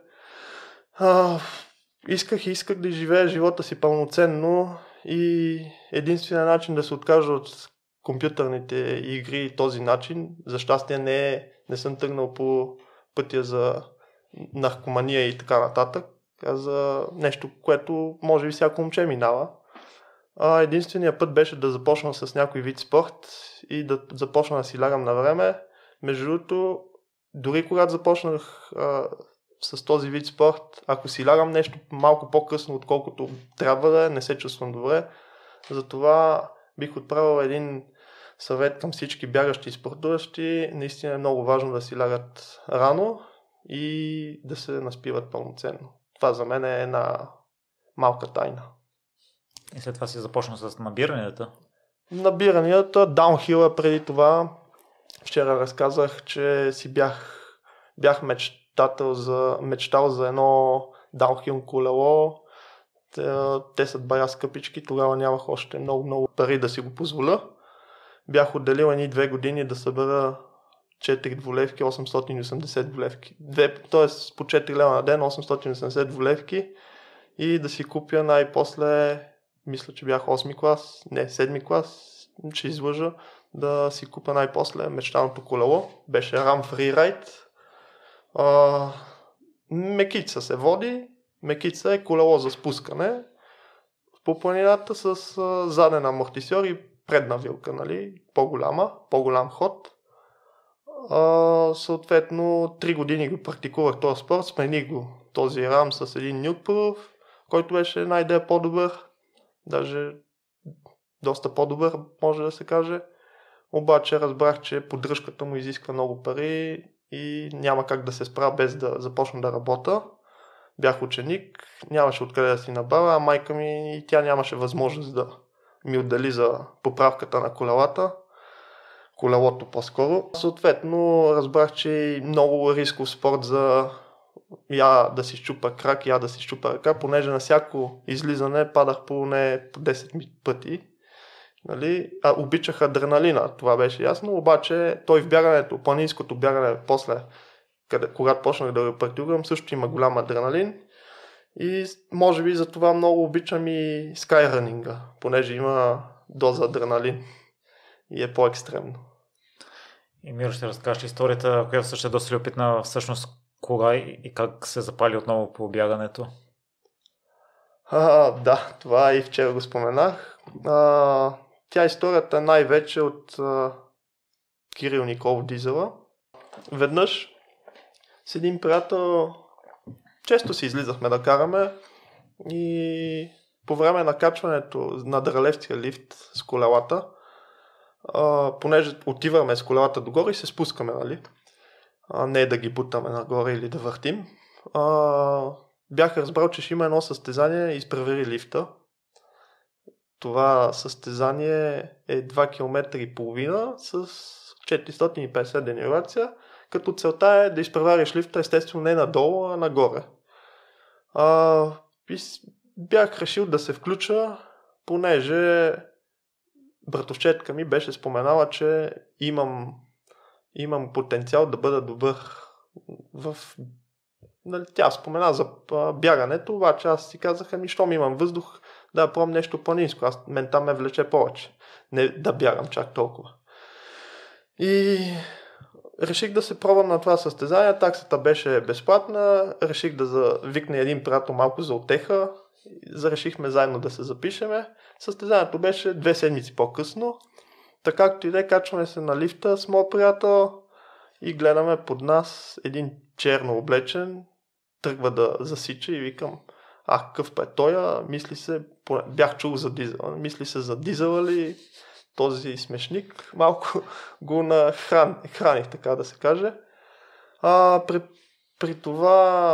А, исках и исках да живея живота си пълноценно и единственият начин да се откажа от компютърните игри този начин, за щастие не, е, не съм тръгнал по пътя за наркомания и така нататък, а за нещо, което може би всяко момче минава. А, единственият път беше да започна с някой вид спорт и да започна да си лягам на време. Между другото, дори когато започнах а, с този вид спорт, ако си лягам нещо малко по-късно, отколкото трябва да е, не се чувствам добре. Затова бих отправил един съвет към всички бягащи и спортуващи. Наистина е много важно да си лягат рано и да се наспиват пълноценно. Това за мен е една малка тайна. И след това си започна с набиранията? Набиранията, даунхила преди това. Вчера разказах, че си бях, бях мечтател за, мечтал за едно даунхил колело. Те, те са бая скъпички, тогава нямах още много-много пари да си го позволя. Бях отделил едни две години да събера четири двулевки, осемстотин и осемдесет двулевки. Т.е. по четири лева на ден, осемстотин и осемдесет двулевки и да си купя най-после, мисля, че бях осми клас, не, седми клас, ще излъжа, да си купя най-после мечтаното колело. Беше Ram Freeride. А, мекица се води. Мекица е колело за спускане по планината с а, заден амортисьор и предна вилка, нали? По-голяма, по-голям ход. А, съответно, три години го практикувах този спорт, смених го този рам с един Nukeproof, който беше една идея по-добър, даже доста по-добър, може да се каже. Обаче разбрах, че поддръжката му изисква много пари и няма как да се справя без да започна да работя. Бях ученик, нямаше откъде да си набавя, а майка ми и тя нямаше възможност да ми отдели за поправката на колелата. Колелото по-скоро. Съответно разбрах, че е много рисков спорт за я да си щупа крак, я да си щупа ръка, понеже на всяко излизане падах по не по десет пъти. Нали? А, обичах адреналина, това беше ясно, обаче той в бягането, планинското бягане после, къде, когато почнах да го практикувам, също има голям адреналин и може би за това много обичам и скайрънинга, понеже има доза адреналин и е по-екстремно. И Миро, ще разкажеш историята, която също е доста любопитна, всъщност кога и как се запали отново по бягането? А, да, това и вчера го споменах. А, тя историята е най-вече от а, Кирил Николов Дизела. Веднъж с един приятел често си излизахме да караме и по време на качването на Дралевския лифт с колелата, а, понеже отиваме с колелата догоре и се спускаме, нали? А, не да ги бутаме нагоре или да въртим. А, бях разбрал, че ще има едно състезание изпревери лифта. Това състезание е два километра и половина с четиристотин и петдесет денивация, като целта е да изпревариш лифта естествено не надолу, а нагоре. А, и бях решил да се включа, понеже братовчетка ми беше споменала, че имам, имам потенциал да бъда добър в... Нали, тя спомена за бягането, обаче аз си казах, ами щом имам въздух, да пробвам нещо по-ниско. Аз, мен там ме влече повече. Не да бягам чак толкова. И реших да се пробвам на това състезание. Таксата беше безплатна. Реших да за... викна един приятел малко за утеха. Зарешихме заедно да се запишеме. Състезанието беше две седмици по-късно. Така както и да, качваме се на лифта с моят приятел и гледаме под нас един черно облечен, тръгва да засича и викам, ах, какъв па е той, мисли се, бях чул за дизела, мисли се за дизела ли този смешник, малко го нахран, храних, така да се каже. А, при, при това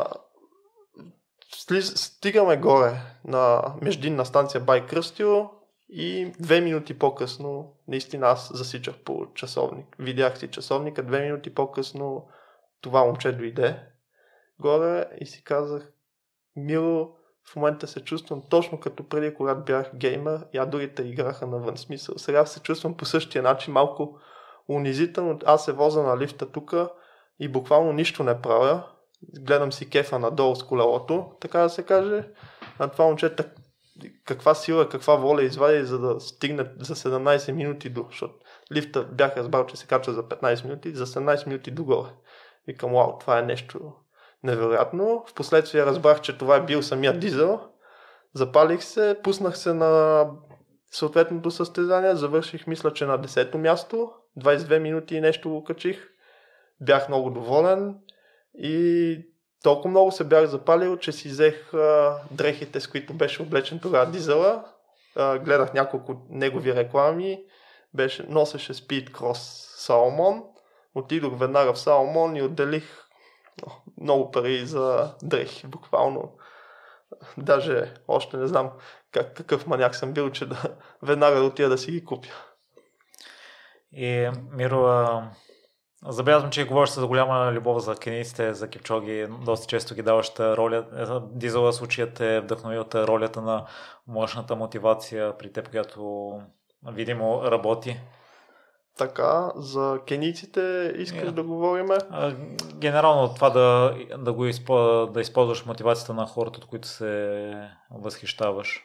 стигаме горе на междинна станция Бай Кръстил и две минути по-късно, наистина аз засичах по часовник. Видях си часовника, две минути по-късно това момче дойде горе и си казах, Мило, в момента се чувствам точно като преди, когато бях геймер, я другите играха навън. Смисъл. Сега се чувствам по същия начин, малко унизително. Аз се возя на лифта тук и буквално нищо не правя. Гледам си кефа надолу с колелото, така да се каже. А това момче каква сила, каква воля извади, за да стигне за седемнайсет минути до, защото лифта бях разбрал, че се качва за петнайсет минути, за седемнайсет минути догоре. Викам, вау, това е нещо невероятно. Впоследствие разбрах, че това е бил самия дизел. Запалих се, пуснах се на съответното състезание, завърших, мисля, че на десето място, двайсет и две минути и нещо го качих. Бях много доволен и толкова много се бях запалил, че си взех а, дрехите, с които беше облечен тогава дизела. А, гледах няколко негови реклами. Беше, носеше Speed Cross Salomon. Отидох веднага в Salomon и отделих много пари за дрехи, буквално. Даже още не знам как, какъв маняк съм бил, че да веднага да отида да си ги купя. И Миро, забелязвам, че говориш за голяма любов за кенийците, за Кипчоги, доста често ги даваш роля. Дизела случаят е вдъхновил от ролята на мощната мотивация при теб, която видимо работи. Така, за кенийците искаш yeah. да говорим? Генерално това да, да, го изпо, да използваш мотивацията на хората, от които се възхищаваш.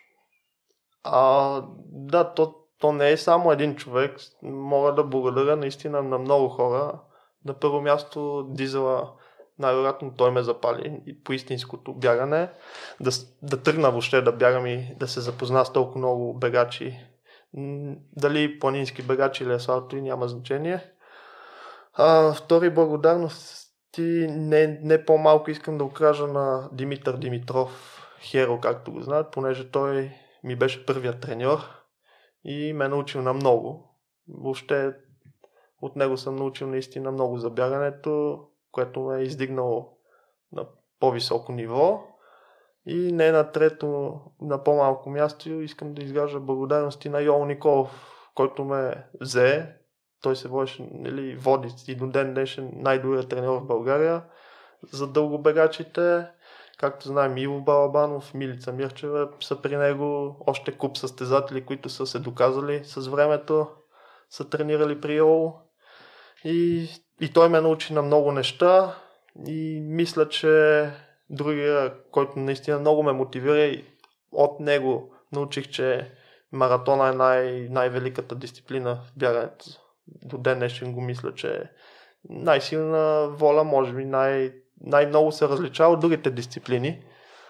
А, да, то, то не е само един човек. Мога да благодаря наистина на много хора. На първо място дизела, най-вероятно той ме запали и по истинското бягане. Да, да тръгна въобще да бягам и да се запозна с толкова много бегачи. Дали планински бегачи или асфалтови, няма значение. А, втори благодарности не, не по-малко искам да окажа на Димитър Димитров, Херо, както го знаят, понеже той ми беше първият треньор и ме научил на много. Въобще от него съм научил наистина много за бягането, което ме е издигнало на по-високо ниво. И не на трето, на по-малко място, искам да изгажа благодарности на Йол Николов, който ме взе. Той се водеше, нали, води и до ден днешен най-добрият треньор в България за дългобегачите. Както знаем, Иво Балабанов, Милица Мирчева са при него, още куп състезатели, които са се доказали с времето, са тренирали при Йол. И, и той ме научи на много неща и мисля, че другия, който наистина много ме мотивира и от него научих, че маратона е най- най-великата дисциплина в бягането. До ден днешен го мисля, че е най-силна воля, може би най- най-много се различава от другите дисциплини.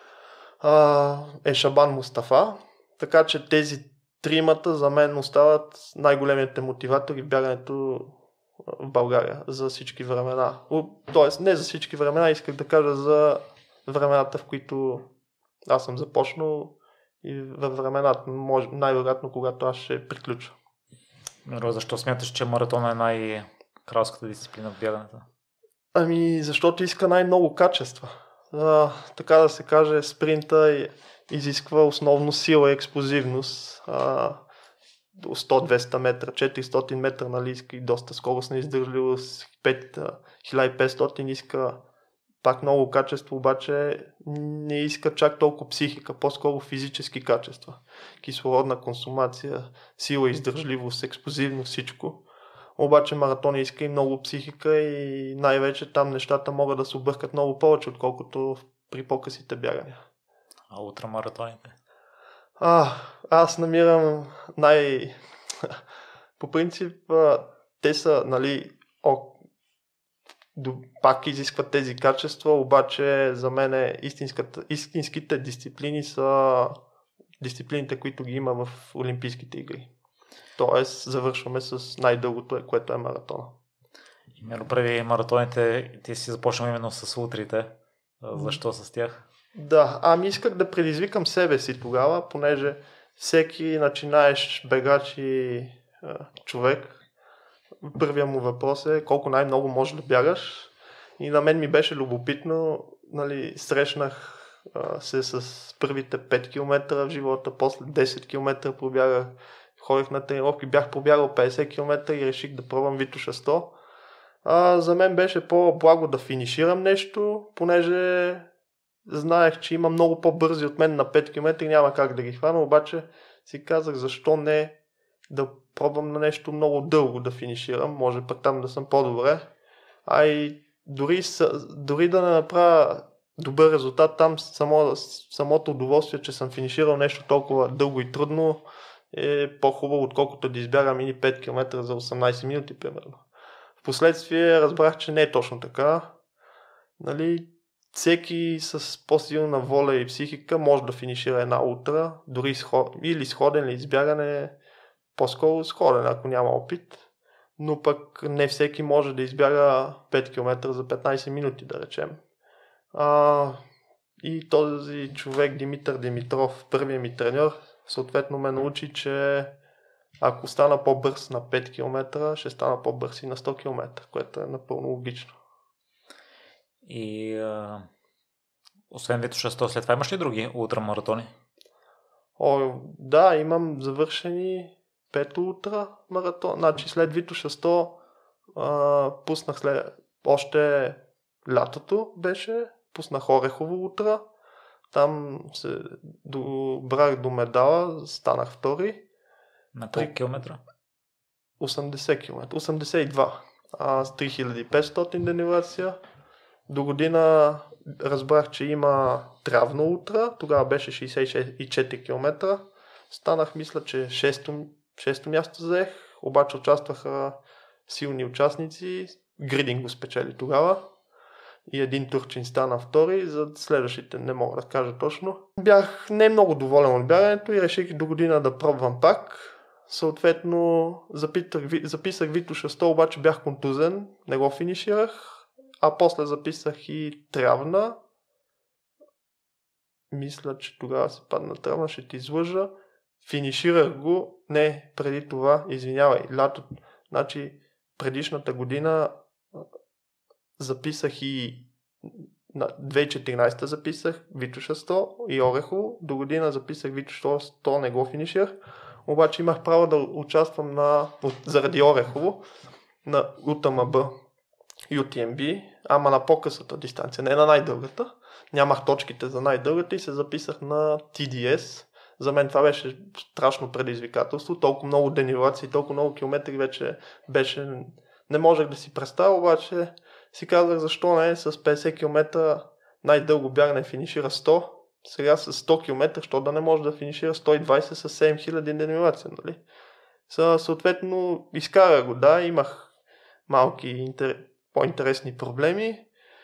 А, е Шабан Мустафа. Така че тези тримата за мен остават най-големите мотиватори в бягането в България за всички времена. Тоест не за всички времена, исках да кажа за времената, в които аз съм започнал и във времената, може, най-вероятно, когато аз ще приключа. Миро, защо смяташ, че маратона е най-кралската дисциплина в бягането? Ами, защото иска най-много качества. А, така да се каже, спринта изисква основно сила и експлозивност. А, сто до двеста метра, четиристотин метра, нали, иска и доста скоростна издържливост, хиляда и петстотин иска пак много качество, обаче не иска чак толкова психика, по-скоро физически качества. Кислородна консумация, сила, издържливост, експлозивност, всичко. Обаче маратон иска и много психика и най-вече там нещата могат да се объркат много повече, отколкото при по-късите бягания. А ултрамаратоните? А, аз намирам най... По принцип, те са, нали, о, пак изискват тези качества, обаче за мен истинските дисциплини са дисциплините, които ги има в Олимпийските игри. Тоест, завършваме с най-дългото, което е маратона. Именно преди маратоните ти си започнал именно с утрите. Защо с тях? Да, ами исках да предизвикам себе си тогава, понеже всеки начинаещ бегач и а, човек, първият му въпрос е колко най-много можеш да бягаш. И на мен ми беше любопитно, нали, срещнах а, се с първите пет километра в живота, после десет километра пробягах, ходих на тренировки, бях пробягал петдесет километра и реших да пробвам Витоша сто. А, за мен беше по-благо да финиширам нещо, понеже знаех, че има много по-бързи от мен на пет километра и няма как да ги хвана, обаче си казах защо не да пробвам на нещо много дълго да финиширам, може пък там да съм по-добре. А и дори, дори да не направя добър резултат, там само, самото удоволствие, че съм финиширал нещо толкова дълго и трудно е по-хубаво, отколкото да избягам ини пет километра за осемнайсет минути, примерно. Впоследствие разбрах, че не е точно така. Нали, всеки с по-силна воля и психика може да финишира една утра, дори сход... или сходен, или избягане, по-скоро сходен, ако няма опит. Но пък не всеки може да избяга пет километра за петнайсет минути, да речем. А, и този човек, Димитър Димитров, първият ми треньор, съответно ме научи, че ако стана по-бърз на пет километра, ще стана по-бърз и на сто километра, което е напълно логично. И а, освен Витоша сто, след това имаш ли други ултрамаратони? О, да, имам завършени пет ултра маратон. Значи след Витоша сто а, пуснах след... още лятото беше, пуснах Орехово ултра. Там се добрах до медала, станах втори. На колко километра? осемдесет километра, осемдесет и два. А, с три хиляди и петстотин денивация. До година разбрах, че има травно ултра, тогава беше шейсет и четири километра. Станах, мисля, че шесто, шесто място заех, обаче участваха силни участници. Гридинг го спечели тогава и един турчин стана втори, за следващите не мога да кажа точно. Бях не много доволен от бягането и реших до година да пробвам пак. Съответно запитах, записах Витоша сто, обаче бях контузен, не го финиширах. А после записах и Трявна. Мисля, че тогава се падна Трявна, ще ти излъжа. Финиширах го, не преди това, извинявай, лято. Значи предишната година записах и на две хиляди и четиринайсета записах Витоша сто и Орехово. До година записах Витоша сто, не го финиширах. Обаче имах право да участвам на, заради Орехово на ю ти ем би. ю ти ем би, ама на по-късата дистанция, не на най-дългата. Нямах точките за най-дългата и се записах на ти ди ес. За мен това беше страшно предизвикателство. Толкова много денивации, толкова много километри вече беше... Не можех да си представя, обаче си казах защо не с петдесет километра най-дълго бягане финишира сто. Сега с сто километра, що да не може да финишира сто и двайсет с седем хиляди денивация, нали? Съответно, изкарах го, да, имах малки интер... по-интересни проблеми,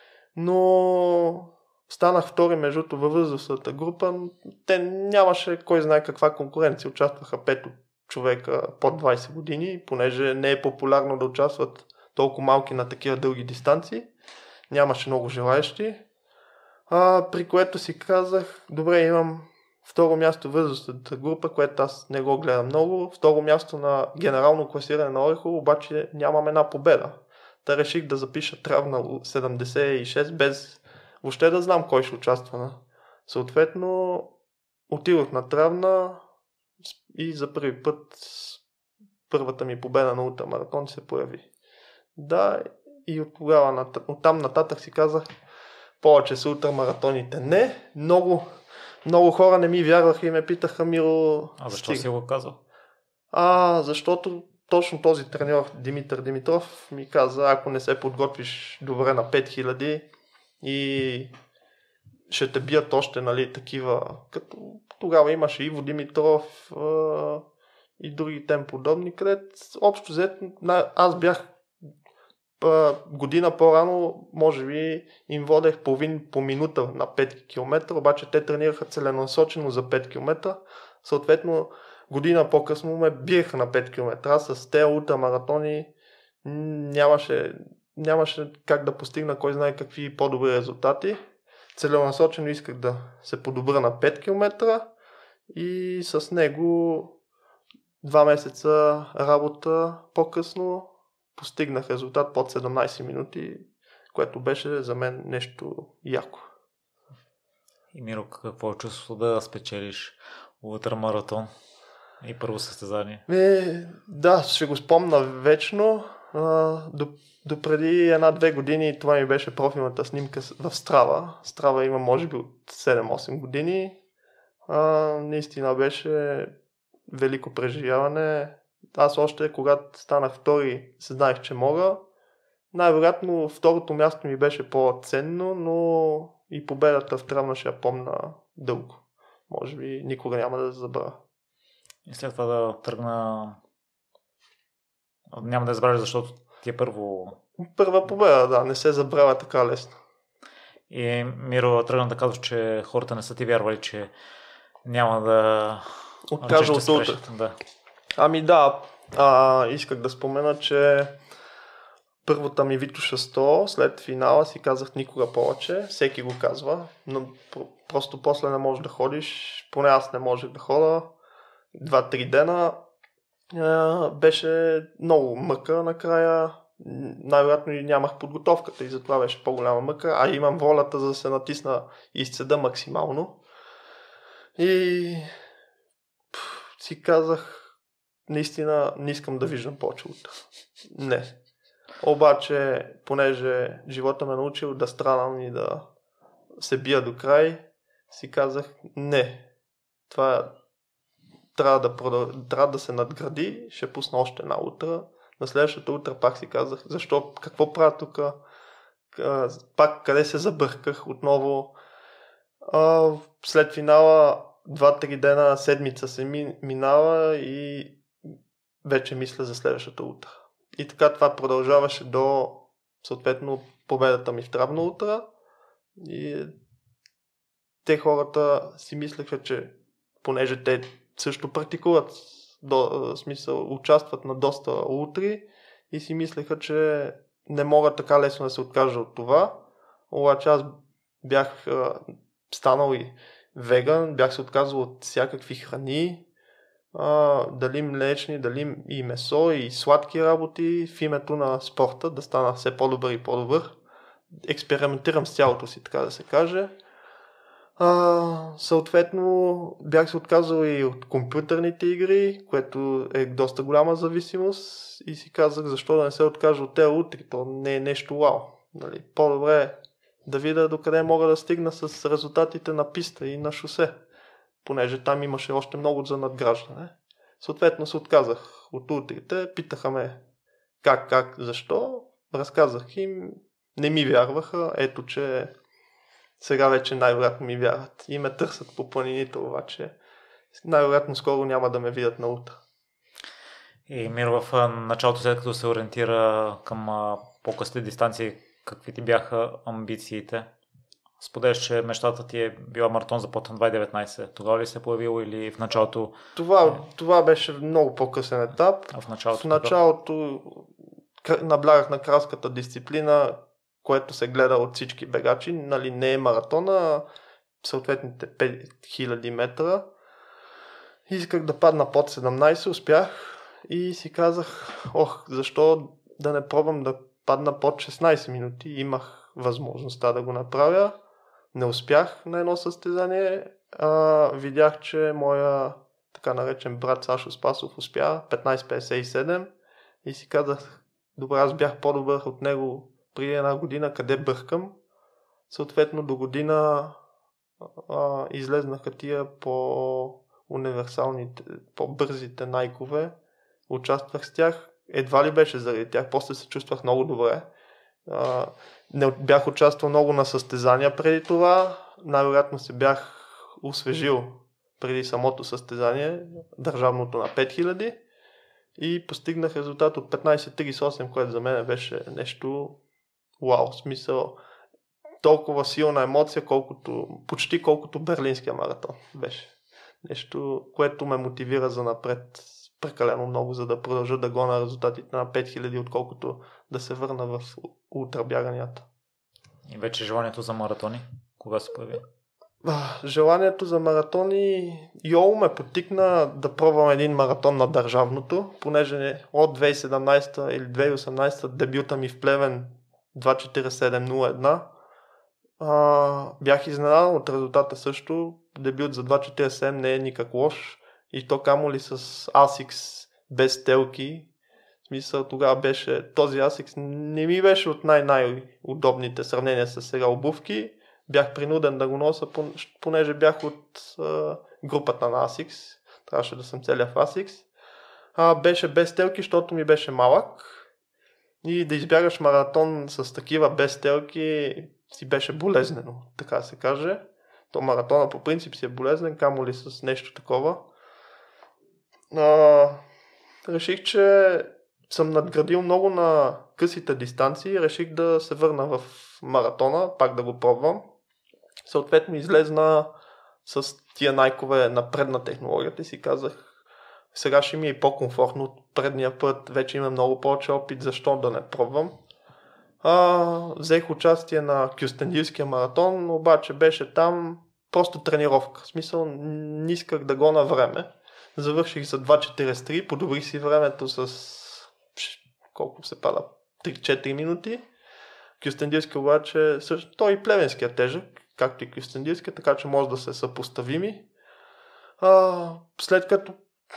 но станах втори междуто във възрастната група. Те нямаше кой знае каква конкуренция. Участваха пет човека под двайсет години, понеже не е популярно да участват толкова малки на такива дълги дистанции. Нямаше много желаещи. А, при което си казах, добре, имам второ място възрастната група, което аз не го гледам много. Второ място на генерално класиране на Орехово, обаче нямам една победа. Та реших да запиша Травна седемдесет и шест, без въобще да знам кой ще участва. Съответно, отидох на Травна и за първи път първата ми победа на ултрамаратон се появи. Да, и от тогава, от там нататък си казах, повече с ултрамаратоните. Не, много, много хора не ми вярваха и ме питаха, Миро... А защо стига. си го казал? А, защото точно този треньор Димитър Димитров ми каза, ако не се подготвиш добре на пет хиляди и ще те бият още, нали, такива, като тогава имаше Иво Димитров а, и други тем подобни, където общо взето аз бях а, година по-рано, може би им водех половин по минута на пет километра, обаче те тренираха целенасочено за пет километра, съответно година по-късно ме биеха на пет километра. Аз с тези ултрамаратони нямаше, нямаше как да постигна кой знае какви по-добри резултати. Целенасочено исках да се подобра на пет километра и с него два месеца работа по-късно постигнах резултат под седемнайсет минути, което беше за мен нещо яко. И Миро, какво е чувството да спечелиш ултрамаратон и първо състезание? Е, да, ще го спомна вечно. А, до, до преди една-две години това ми беше профилната снимка в Страва. Страва има може би от седем-осем години. А, наистина беше велико преживяване. Аз още когато станах втори, се знаех, че мога. Най-вероятно второто място ми беше по-ценно, но и победата в Травна ще я помня дълго. Може би никога няма да забравя. И след това да тръгна... Няма да забравя, защото ти е първо... Първа победа, да, не се забравя така лесно. И Миро, тръгна да казваш, че хората не са ти вярвали, че няма да... Откажа от утре. Да. Ами да, а, исках да спомена, че първата ми Витоша сто, след финала си казах никога повече, всеки го казва, но просто после не можеш да ходиш, поне аз не можех да хода, два-три дена, а, беше много мъка накрая, най-вероятно и нямах подготовката и затова беше по-голяма мъка, а имам волята за да се натисна и изцеда максимално и пъл, си казах, наистина не искам да виждам повече утре. Не. Обаче, понеже живота ме научил да странам и да се бия до край, си казах, не. Това трябва да, продъл... трябва да се надгради, ще пусна още една утра. На следващата утра пак си казах, защо, какво правя тук? Пак къде се забърках отново. А, след финала два-три дена, седмица се минава и вече мисля за следващата утра. И така това продължаваше до съответно победата ми в Травна утра. И те хората си мислеха, че понеже те също практикуват, до, в смисъл участват на доста утри и си мислеха, че не могат така лесно да се откажа от това. Обаче аз бях а, станал и веган, бях се отказал от всякакви храни, а, дали млечни, дали и месо, и сладки работи в името на спорта, да стана все по-добър и по-добър. Експериментирам с тялото си, така да се каже. А, съответно, бях се отказал и от компютърните игри, което е доста голяма зависимост и си казах, защо да не се откажа от тези утри, то не е нещо вау. Нали? По-добре да видя докъде мога да стигна с резултатите на писта и на шосе, понеже там имаше още много за надграждане. Съответно се отказах от утрите, питаха ме как, как, защо, разказах им, не ми вярваха, ето че сега вече най-вероятно ми вярват и ме търсят по планините, обаче най-вероятно скоро няма да ме видят на утре. И Миро, в началото, след като се ориентира към по-късни дистанции, какви ти бяха амбициите? Споделяш, че мечтата ти е била маратон за под две деветнайсет. Тогава ли се появило или в началото? Това, това беше много по-късен етап. А в началото? В началото наблягах на кралската дисциплина, което се гледа от всички бегачи. Нали, не е маратона, а съответните пет хиляди метра. Исках да падна под седемнайсет, успях и си казах, ох, защо да не пробвам да падна под шестнайсет минути. Имах възможността да го направя. Не успях на едно състезание. А, видях, че моя така наречен брат Сашо Спасов успя петнайсет петдесет и седем и си казах, добре, аз бях по-добър от него преди една година, къде бъркам. Съответно до година а, излезнаха тия по универсалните, по-бързите найкове. Участвах с тях. Едва ли беше заради тях. После се чувствах много добре. А, не бях участвал много на състезания преди това. Най-вероятно се бях освежил преди самото състезание, държавното на пет хиляди, и постигнах резултат от петнайсет трийсет и осем, което за мен беше нещо вау, смисъл, толкова силна емоция, колкото, почти колкото Берлинския маратон беше. Нещо, което ме мотивира за напред прекалено много, за да продължа да гоня резултатите на пет хиляди, отколкото да се върна в ултрабяганията. И вече желанието за маратони? Кога се появи? Желанието за маратони, Йол ме потикна да пробвам един маратон на държавното, понеже от две хиляди и седемнайсета или две хиляди и осемнайсета дебюта ми в Плевен два четирийсет и седем нула едно. А, бях изненадан от резултата също. Дебют за два четирийсет и седем не е никак лош. И то камо ли с Asics без телки. В смисъл, тогава беше този Asics не ми беше от най-най-удобните сравнения с сега обувки. Бях принуден да го нося, понеже бях от а, групата на Asics. Трябваше да съм целия в Asics. А, беше без телки, защото ми беше малък. И да избягаш маратон с такива без телки си беше болезнено, така се каже. То маратона по принцип си е болезнен, камо ли с нещо такова. А, реших, че съм надградил много на късите дистанции. Реших да се върна в маратона, пак да го пробвам. Съответно излезна с тия найкове на предна технологията и си казах, сега ще ми е по-комфортно от предния път, вече има много повече опит, защо да не пробвам. А, взех участие на Кюстендилския маратон, обаче беше там просто тренировка. В смисъл, не исках да го на време. Завърших за два четирийсет и три, подобрих си времето с колко се пада, три-четири минути. Кюстендилския обаче, също, той и Плевенския тежък, както и Кюстендилския, така че може да се съпоставими. А, след като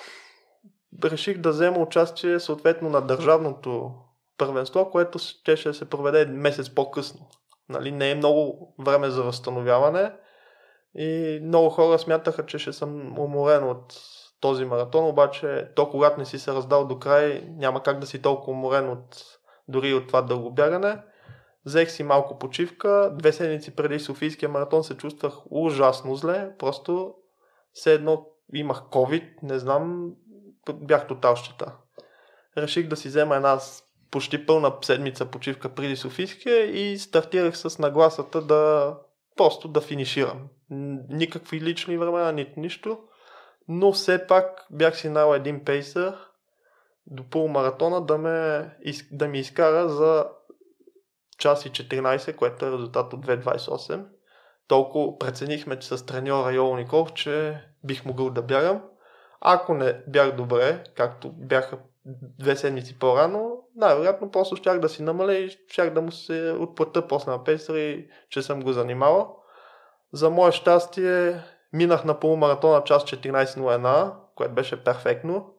реших да взема участие съответно на държавното първенство, което ще, ще се проведе месец по-късно. Нали, не е много време за възстановяване и много хора смятаха, че ще съм уморен от този маратон, обаче то когато не си се раздал до край, няма как да си толкова уморен от, дори от това дълго бягане. Взех си малко почивка, две седмици преди Софийския маратон се чувствах ужасно зле, просто все едно имах COVID, не знам, бях тотал щета. Реших да си взема една почти пълна седмица почивка преди Софийския и стартирах с нагласата да просто да финиширам. Никакви лични времена, нито нищо, но все пак бях си нал един пейсър до полумаратона да, ме, да ми изкара за час и четиринайсет, което е резултат от две двайсет и осем. Толкова преценихме, че с треньора Йол Николов, че бих могъл да бягам. Ако не бях добре, както бяха две седмици по-рано, най-вероятно просто щях да си намаля и щях да му се отплата после на пейсър и че съм го занимавал. За мое щастие минах на полумаратона час четиринайсет нула едно, което беше перфектно.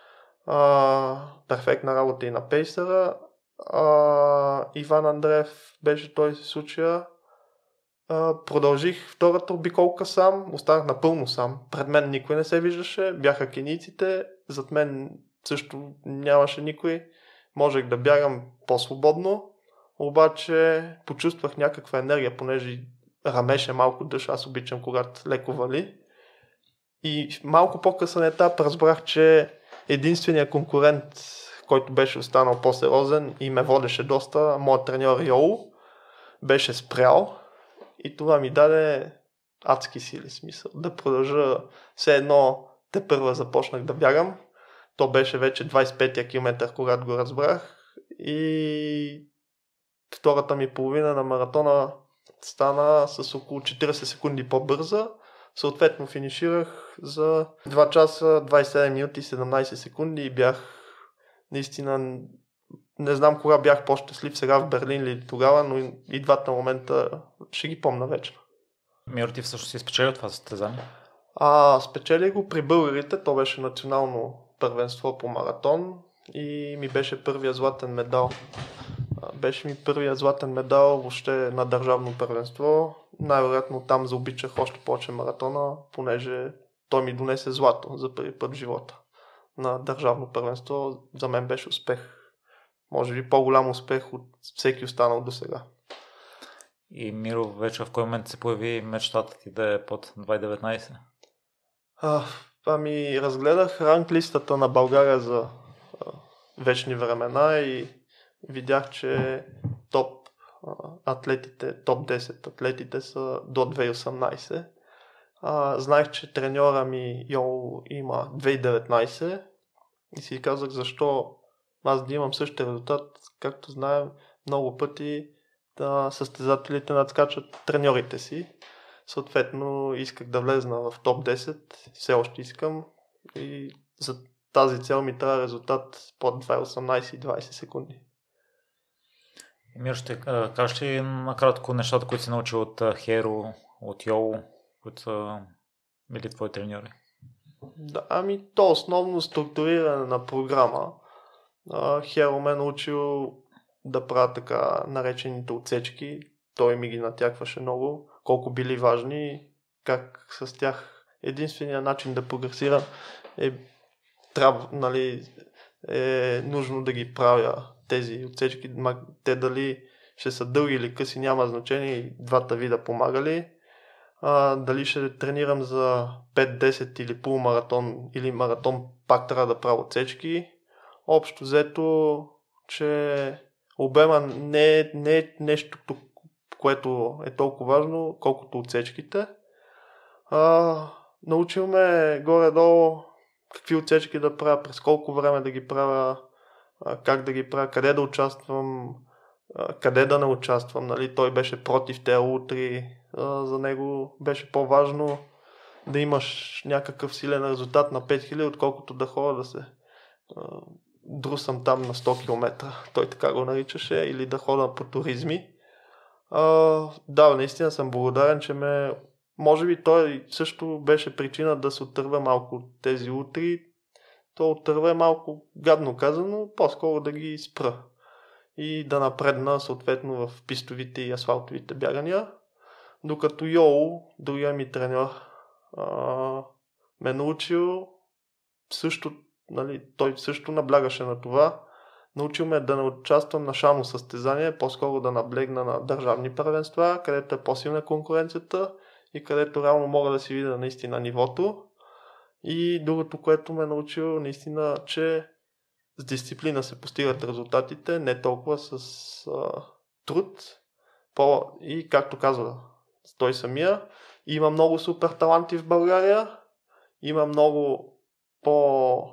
А, перфектна работа и на пейсъра. А, Иван Андреев беше той се случая. А, продължих втората обиколка сам, останах напълно сам. Пред мен никой не се виждаше, бяха кенийците, зад мен също нямаше никой. Можех да бягам по-свободно, обаче почувствах някаква енергия, понеже рамеше малко дъжд, аз обичам когато леко вали. И малко по-късен етап разбрах, че единственият конкурент, който беше останал по-сериозен и ме водеше доста, моят треньор Йол, беше спрял и това ми даде адски сили, смисъл. Да продължа, все едно те първа започнах да бягам. То беше вече двайсет и петия километър, когато го разбрах и втората ми половина на маратона стана с около четирийсет секунди по-бърза. Съответно финиширах за два часа, двайсет и седем минути и седемнайсет секунди и бях наистина, не знам кога бях по-щастлив, сега в Берлин или тогава, но и двата момента ще ги помня вечно. Миро, ти всъщност си спечелил това състезание? А, спечелих го при българите, то беше национално първенство по маратон и ми беше първия златен медал Беше ми първият златен медал въобще на държавно първенство. Най-вероятно там заобичах още повече маратона, понеже той ми донесе злато за първи път в живота. На държавно първенство за мен беше успех. Може би по-голям успех от всеки останал до сега. И Миро, вече в кой момент се появи мечтата ти да е под две хиляди и деветнадесета? А, ами разгледах ранг листата на България за а, вечни времена и видях, че топ а, атлетите, топ десет атлетите са до две хиляди и осемнадесета. А, знаех, че треньора ми Йол има две хиляди и деветнадесета и си казах защо аз да имам същия резултат. Както знаем, много пъти да, състезателите надскачат треньорите си. Съответно исках да влезна в топ десет, все още искам и за тази цел ми трябва резултат под две хиляди и осемнадесета и двадесет секунди. Миро, ще кажеш ли накратко нещата, които си научил от Херо, от Йоло, които са били твои треньори? Да, ами то основно структуриране на програма. Херо ме е научил да правя така наречените отсечки. Той ми ги натякваше много, колко били важни, как с тях единственият начин да прогресира е, трябва, нали, е нужно да ги правя тези отсечки. Те дали ще са дълги или къси, няма значение, и двата вида помагали. А, дали ще тренирам за пет десет или полумаратон или маратон, пак трябва да правя отсечки. Общо взето, че обема не е, не е нещо, което е толкова важно, колкото отсечките. А, научил ме горе-долу какви отсечки да правя, през колко време да ги правя, а, как да ги правя, къде да участвам, а, къде да не участвам. Нали? Той беше против тези утри, а, за него беше по-важно да имаш някакъв силен резултат на пет хиляди, отколкото да ходя да се а, друсам там на сто километра. Той така го наричаше, или да ходя по туризми. Uh, да, наистина съм благодарен, че ме... Може би той също беше причина да се отърва малко от тези утри. То отърва е малко гадно казано, по-скоро да ги спра. И да напредна съответно в пистовите и асфалтовите бягания. Докато Йоу, другия ми треньор, uh, ме научил също, нали, той също наблягаше на това. Научил ме да не участвам на шално състезание, по-скоро да наблегна на държавни първенства, където е по-силна конкуренцията и където реално мога да си видя наистина нивото. И другото, което ме е научил наистина, че с дисциплина се постигат резултатите, не толкова с а, труд. По, и както казва той самия, има много супер таланти в България, има много по...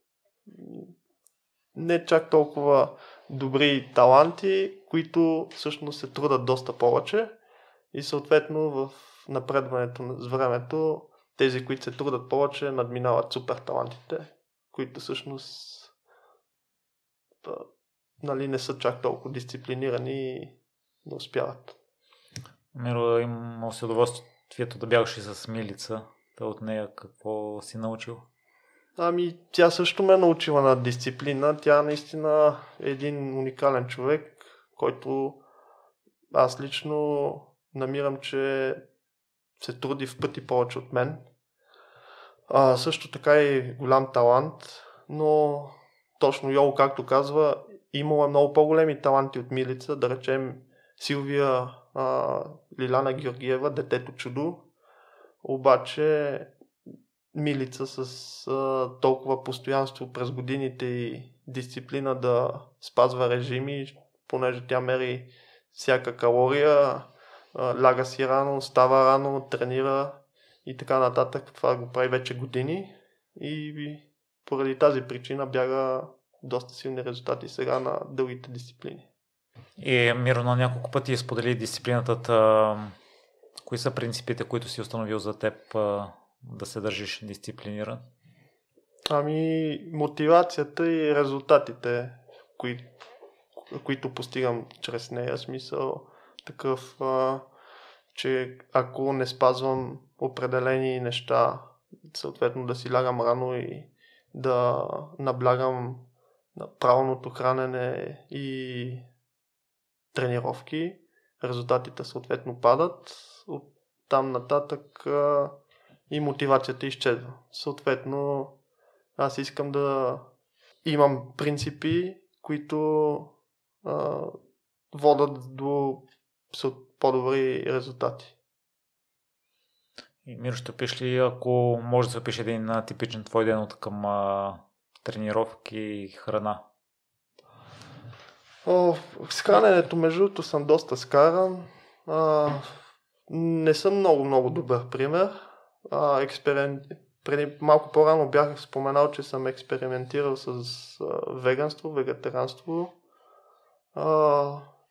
не чак толкова добри таланти, които всъщност се трудат доста повече и съответно в напредването с времето тези, които се трудат повече, надминават супер талантите, които всъщност да, нали, не са чак толкова дисциплинирани и не успяват. Миро, имам си удоволствието да бягаш и с Милица. Та от нея какво си научил? Ами, тя също ме е научила на дисциплина. Тя наистина е един уникален човек, който аз лично намирам, че се труди в пъти повече от мен. А, също така и голям талант, но точно Йол, както казва, имала много по-големи таланти от Милица, да речем Силвия а, Лиляна Георгиева, детето чудо. Обаче Милица с а, толкова постоянство през годините и дисциплина да спазва режими, понеже тя мери всяка калория, а, ляга си рано, става рано, тренира и така нататък. Това го прави вече години и поради тази причина бяга доста силни резултати сега на дългите дисциплини. И Миро на няколко пъти сподели дисциплината. Тъ... Кои са принципите, които си установил за теб да се държиш дисциплиниран? Ами мотивацията и резултатите, кои, които постигам чрез нея. Смисъл такъв, а, че ако не спазвам определени неща, съответно да си лягам рано и да наблягам на правилното хранене и тренировки, резултатите съответно падат, от там нататък а, и мотивацията изчезва. Съответно, аз искам да имам принципи, които а, водят до по-добри резултати. И Миро, ще пиш ли, ако може да се опише един типичен твой ден от към а, тренировки и храна? О, с храненето, между другото, съм доста скаран. А, не съм много-много добър пример. А, експерим... Преди малко по-рано бях споменал, че съм експериментирал с а, веганство, вегетарианство. А,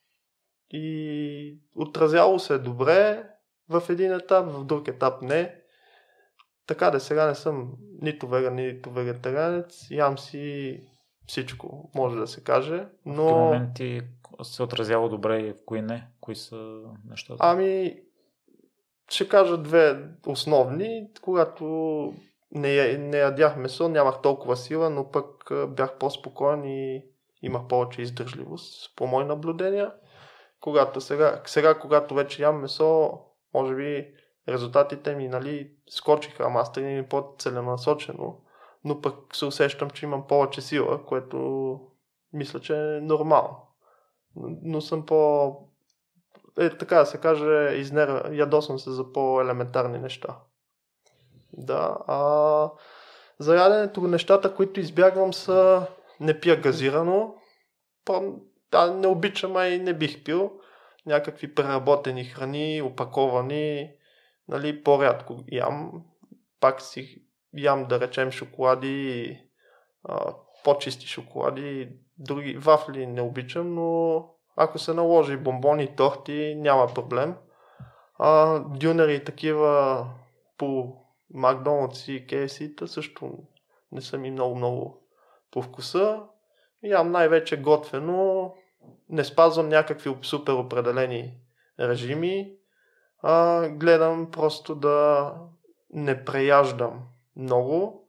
и отразяло се добре в един етап, в друг етап не. Така да сега не съм нито веган, нито вегетарианец. Ям си всичко, може да се каже. Но... В кои моменти се отразява добре и в кои не? Кои са нещата? Ами, ще кажа две основни. Когато не, не ядях месо, нямах толкова сила, но пък бях по-спокоен и имах повече издържливост, по мои наблюдения. Когато сега, сега, когато вече ям месо, може би резултатите ми, нали, скочиха, ама аз тренирам по-целенасочено, но пък се усещам, че имам повече сила, което мисля, че е нормално. Но съм по... Е, така да се каже, изнер... ядосвам се за по-елементарни неща. Да, а за яденето нещата, които избягвам са не пия газирано, по... да, не обичам, а и не бих пил. Някакви преработени храни, опаковани, нали, по-рядко ям. Пак си ям, да речем, шоколади, а, по-чисти шоколади, други вафли не обичам, но ако се наложи бомбони, торти, няма проблем. А, дюнери и такива по Макдоналдс и Кей Еф Си-та също не са ми много-много по вкуса. Ям най-вече готвено, не спазвам някакви супер определени режими, а гледам просто да не преяждам много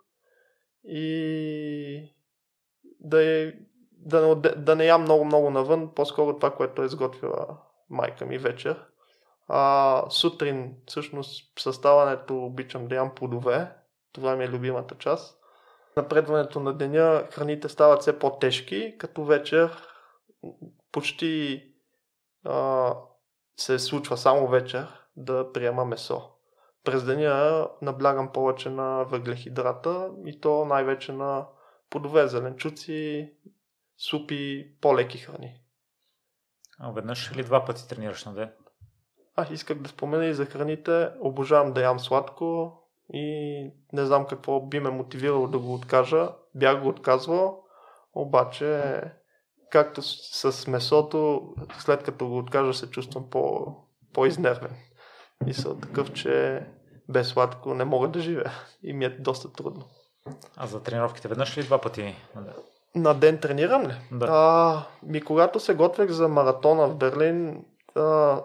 и да, е, да, не, да не ям много-много навън, по-скоро това, което е изготвила майка ми вечер. А, сутрин, всъщност, съставането обичам да ям плодове, това ми е любимата част. Напредването на деня храните стават все по-тежки, като вечер почти а, се случва само вечер да приема месо. През деня наблягам повече на въглехидрата и то най-вече на плодове, зеленчуци, супи, по-леки храни. А веднъж или два пъти тренираш на ден? А, исках да спомена и за храните. Обожавам да ям сладко и не знам какво би ме мотивирало да го откажа. Бях го отказвал, обаче както с, с месото, след като го откажа, се чувствам по, по-изнервен. И съм такъв, че без сладко не мога да живея. И ми е доста трудно. А за тренировките веднъж ли два пъти на ден? На ден тренирам ли? Да. А, ми когато се готвех за маратона в Берлин, а,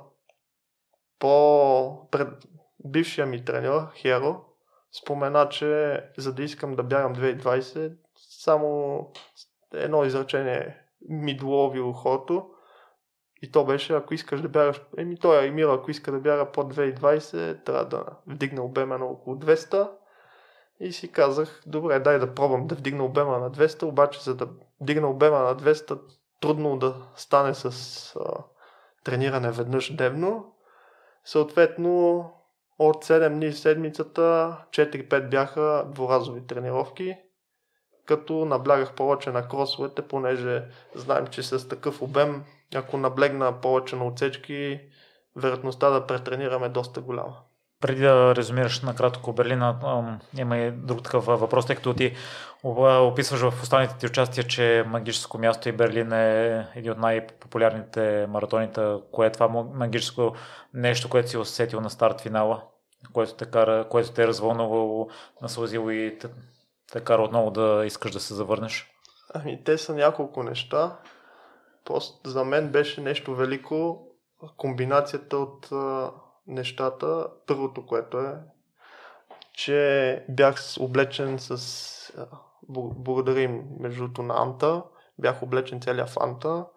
по пред... бившия ми треньор, Херо, спомена, че за да искам да бягам две хиляди и двадесет, само едно изречение ми долови ухото. И то беше, ако искаш да бягаш, еми той е Миро, ако иска да бяга по две хиляди и двадесет, трябва да вдигна обема на около двеста. И си казах, добре, дай да пробвам да вдигна обема на двеста, обаче за да вдигна обема на двеста, трудно да стане с а, трениране веднъж дневно. Съответно, от седем дни в седмицата, четири-пет бяха дворазови тренировки, като наблягах повече на кросовете, понеже знаем, че с такъв обем, ако наблегна повече на отсечки, вероятността да претренираме е доста голяма. Преди да резюмираш накратко Берлина, има и друг такъв въпрос, тъй като ти описваш в останалите ти участия, че магическо място и Берлин е един от най-популярните маратоните. Кое е това магическо нещо, което си усетил на старт финала, което те, кара, което те е развълнувало, насълзило и те, те кара отново да искаш да се завърнеш? Ами, те са няколко неща. Просто за мен беше нещо велико комбинацията от нещата. Първото, което е, че бях облечен с благодарим междуто на Анта, бях облечен целия в Анта,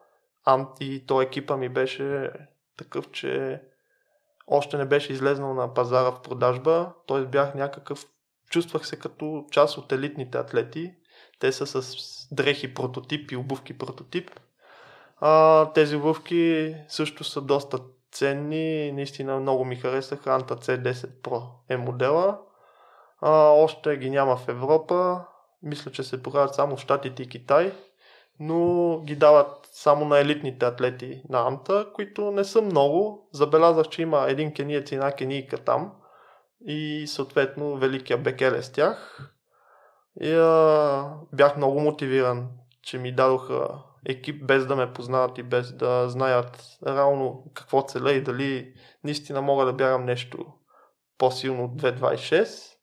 и то екипа ми беше такъв, че още не беше излезнал на пазара в продажба, т.е. бях някакъв, чувствах се като част от елитните атлети. Те са с дрехи прототип и обувки прототип. А, тези обувки също са доста ценни, наистина много ми харесаха. Anta си десет Pro е модела. А, още ги няма в Европа. Мисля, че се продават само в Щатите и Китай, но ги дават само на елитните атлети на Anta, които не са много. Забелязах, че има един кениец и една кенийка там и съответно великия Бекеле с тях. И а, бях много мотивиран, че ми дадоха екип без да ме познават и без да знаят реално какво целя и дали наистина мога да бягам нещо по-силно от две двайсет и шест.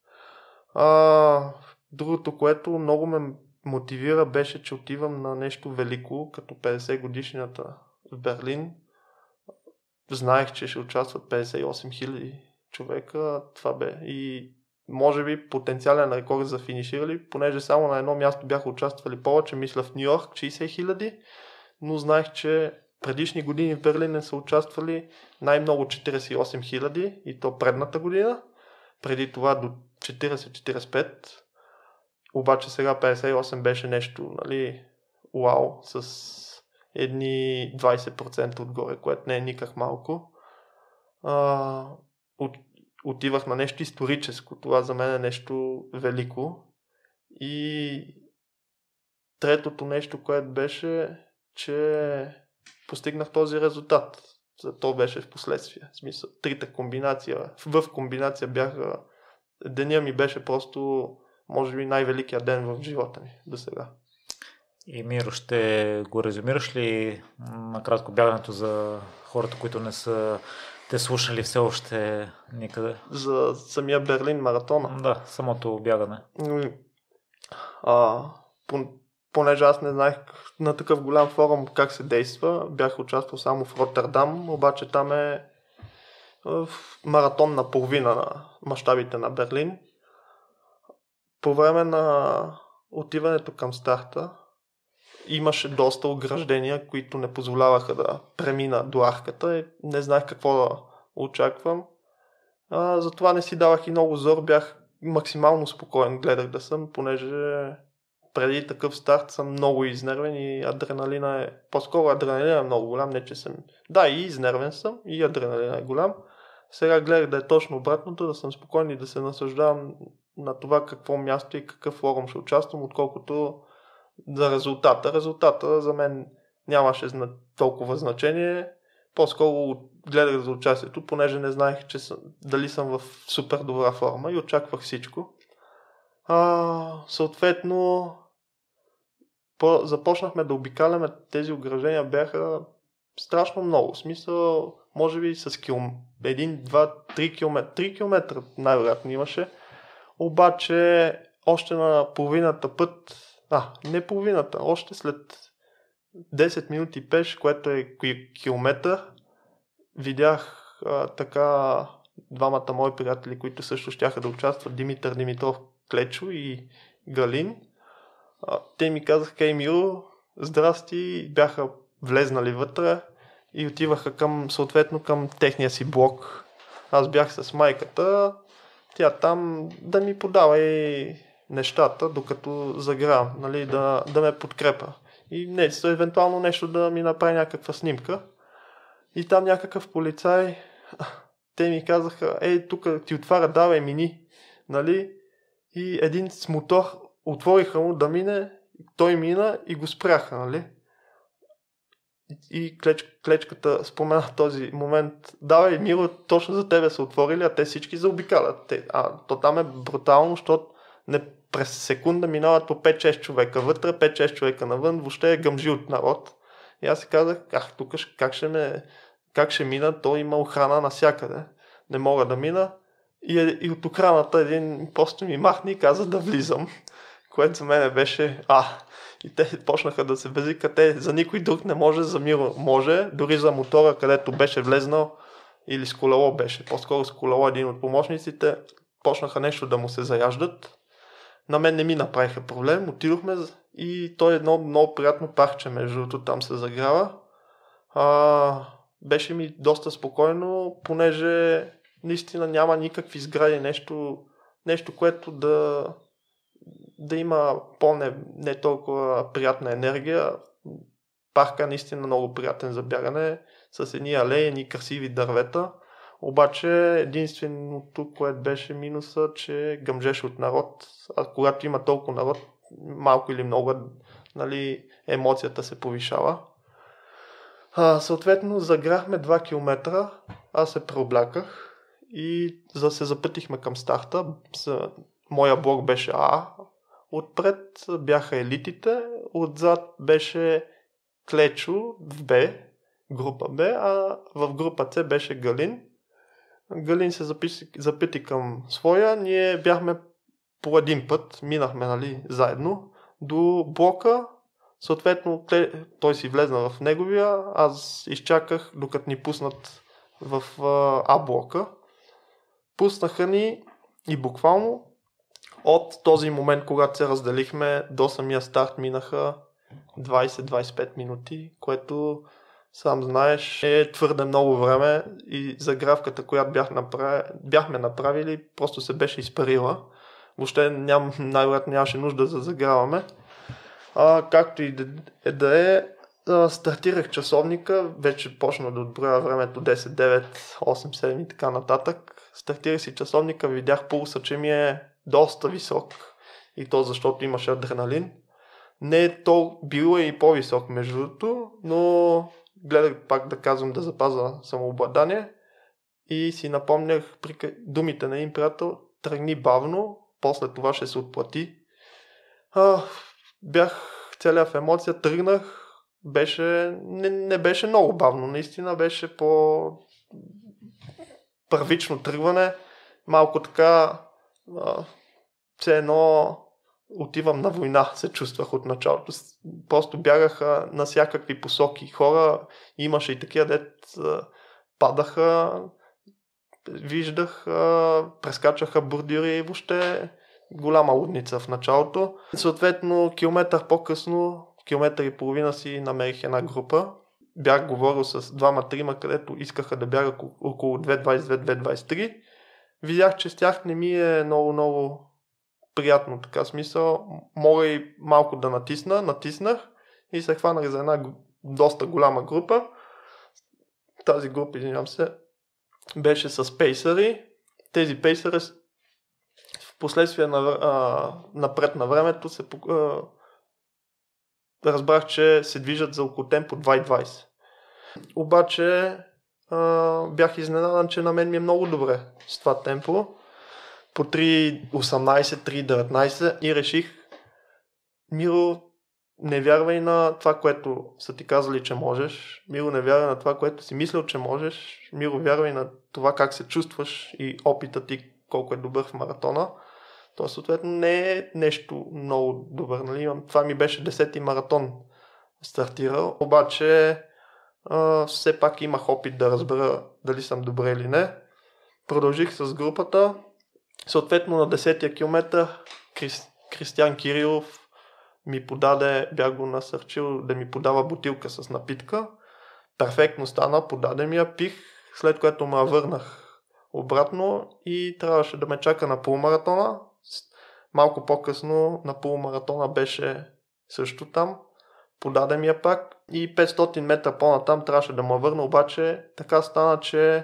А, другото, което много ме мотивира, беше, че отивам на нещо велико, като петдесет годишнината в Берлин. Знаех, че ще участват петдесет и осем хиляди човека. Това бе и може би потенциален рекорд за финиширали, понеже само на едно място бяха участвали повече, мисля в Ню Йорк, шейсет хиляди, но знаех, че предишни години в Берлин не са участвали най-много четирийсет и осем хиляди и то предната година, преди това до четирийсет до четирийсет и пет, обаче сега петдесет и осем беше нещо, нали, вау, с едни двайсет процента отгоре, което не е никак малко. А, от Отивах на нещо историческо. Това за мен е нещо велико. И третото нещо, което беше, че постигнах този резултат. То беше в последствие. В смисъл, трите комбинации. В комбинация бяха... Деня ми беше просто, може би, най-великият ден в живота ми до сега. И Миро, ще го резюмираш ли накратко бягането за хората, които не са те слушали все още никъде? За самия Берлин маратона? Да, самото бягане. А, понеже аз не знаех на такъв голям форум как се действа, бях участвал само в Роттердам, обаче там е в маратон на половина на мащабите на Берлин. По време на отиването към старта имаше доста ограждения, които не позволяваха да премина до арката и не знаех какво да очаквам. А, затова не си давах и много зор, бях максимално спокоен, гледах да съм, понеже преди такъв старт съм много изнервен и адреналина е... По-скоро адреналина е много голям, не че съм... Да, и изнервен съм, и адреналина е голям. Сега гледах да е точно обратното, да съм спокоен и да се наслаждавам на това какво място и какъв форум ще участвам, отколкото за резултата. Резултата за мен нямаше толкова значение. По-скоро гледах за участието, понеже не знаех, че съм, дали съм в супер добра форма и очаквах всичко. А, съответно, по, започнахме да обикаляме, тези ограждения бяха страшно много. В смисъл, може би с километр, един, два, три километра, три километра най-вероятно имаше. Обаче, още на половината път, а, не половината, още след десет минути пеш, което е километър, видях а, така двамата мои приятели, които също щяха да участват, Димитър Димитров Клечо и Галин. А, те ми казаха: "Ей, Миро, здрасти", бяха влезнали вътре и отиваха към, съответно към техния си блок. Аз бях с майката, тя там да ми подава и нещата, докато загрявам, нали, да, да ме подкрепа. И не, евентуално нещо да ми направи някаква снимка. И там някакъв полицай, те ми казаха: "Ей, тук ти отваря, давай мини", нали? И един с мотор отвориха му да мине, той мина и го спряха, нали? И клеч, клечката спомена този момент: "Давай, Миро, точно за тебе са отворили", а те всички заобикалят. Те, а то там е брутално, защото не през секунда минават по пет-шест човека вътре, пет-шест човека навън, въобще е гъмжи от народ. И аз си казах: "Ах, тук как ще ме, как ще мина, то има охрана навсякъде, не мога да мина". И, и от охраната един просто ми махни и каза да влизам, което за мен беше а. И те почнаха да се безикат, те за никой друг не може, за Миро може, дори за мотора, където беше влезнал, или с колело беше, по-скоро с колело един от помощниците, почнаха нещо да му се заяждат. На мен не ми направиха проблем, отидохме и той е едно много приятно парче, между другото, там се загрява. А, беше ми доста спокойно, понеже наистина няма никакви сгради, нещо, нещо което да, да има по-не не толкова приятна енергия. Парка е наистина много приятен за бягане, с едни алеи, едни красиви дървета. Обаче единственото, което беше минуса, че гъмжеше от народ. А когато има толкова народ, малко или много, нали, емоцията се повишава. А, съответно, загряхме два километра, аз се преобляках и за се запътихме към старта. С, моя блок беше А, отпред бяха елитите, отзад беше Клечо в Б, група Б, а в група С беше Галин. Галин се записи, запити към своя, ние бяхме по един път, минахме, нали, заедно до блока, съответно той си влезна в неговия, аз изчаках докато ни пуснат в А блока. Пуснаха ни и буквално от този момент, когато се разделихме до самия старт, минаха двайсет до двайсет и пет минути, което сам знаеш е твърде много време и загравката, която бях направи, бяхме направили, просто се беше изпарила. Въобще ням, най-вероятно нямаше нужда да заграваме. А, както и да, е, да е, стартирах часовника, вече почна да отброя времето десет, девет, осем, седем и така нататък. Стартирах си часовника, видях пулса, че ми е доста висок и то защото имаше адреналин. Не е то, било е и по-висок между другото, но гледах пак да казвам да запазя самообладание и си напомнях при думите на един приятел: тръгни бавно, после това ще се отплати. А, бях целия в емоция, тръгнах, беше, не, не беше много бавно, наистина беше по първично тръгване, малко така, а, все едно отивам на война, се чувствах от началото. Просто бягаха на всякакви посоки хора, имаше и такива, дет падаха, виждах, прескачаха бордюри и въобще голяма лудница в началото. Съответно, километър по-късно, километър и половина си намерих една група. Бях говорил с двама-трима, където искаха да бяга около две двайсет и две - две двайсет и три. Видях, че с тях не ми е много-много приятно, така смисъл. Мога и малко да натисна, натиснах и се хванах за една доста голяма група. Тази група, извинявам се, беше с пейсъри. Тези пейсъри в последствие на, а, напред на времето се а, разбрах, че се движат за около темпо два и двайсет. Обаче а, бях изненадан, че на мен ми е много добре с това темпо. По три осемнайсет, три деветнайсет и реших: Миро, не вярвай на това, което са ти казали, че можеш. Миро, не вярвай на това, което си мислил, че можеш. Миро, вярвай на това как се чувстваш и опитът ти колко е добър в маратона. То съответно не е нещо много добър. Нали? Това ми беше десети маратон стартирал. Обаче а, все пак имах опит да разбера дали съм добре или не. Продължих с групата. Съответно на десетия километър Крис, Кристиян Кирилов ми подаде, бях го насърчил да ми подава бутилка с напитка. Перфектно стана, подаде ми я, пих, след което ме върнах обратно и трябваше да ме чака на полумаратона. Малко по-късно на полумаратона беше също там. Подаде ми я пак и петстотин метра по-натам трябваше да ме върна, обаче така стана, че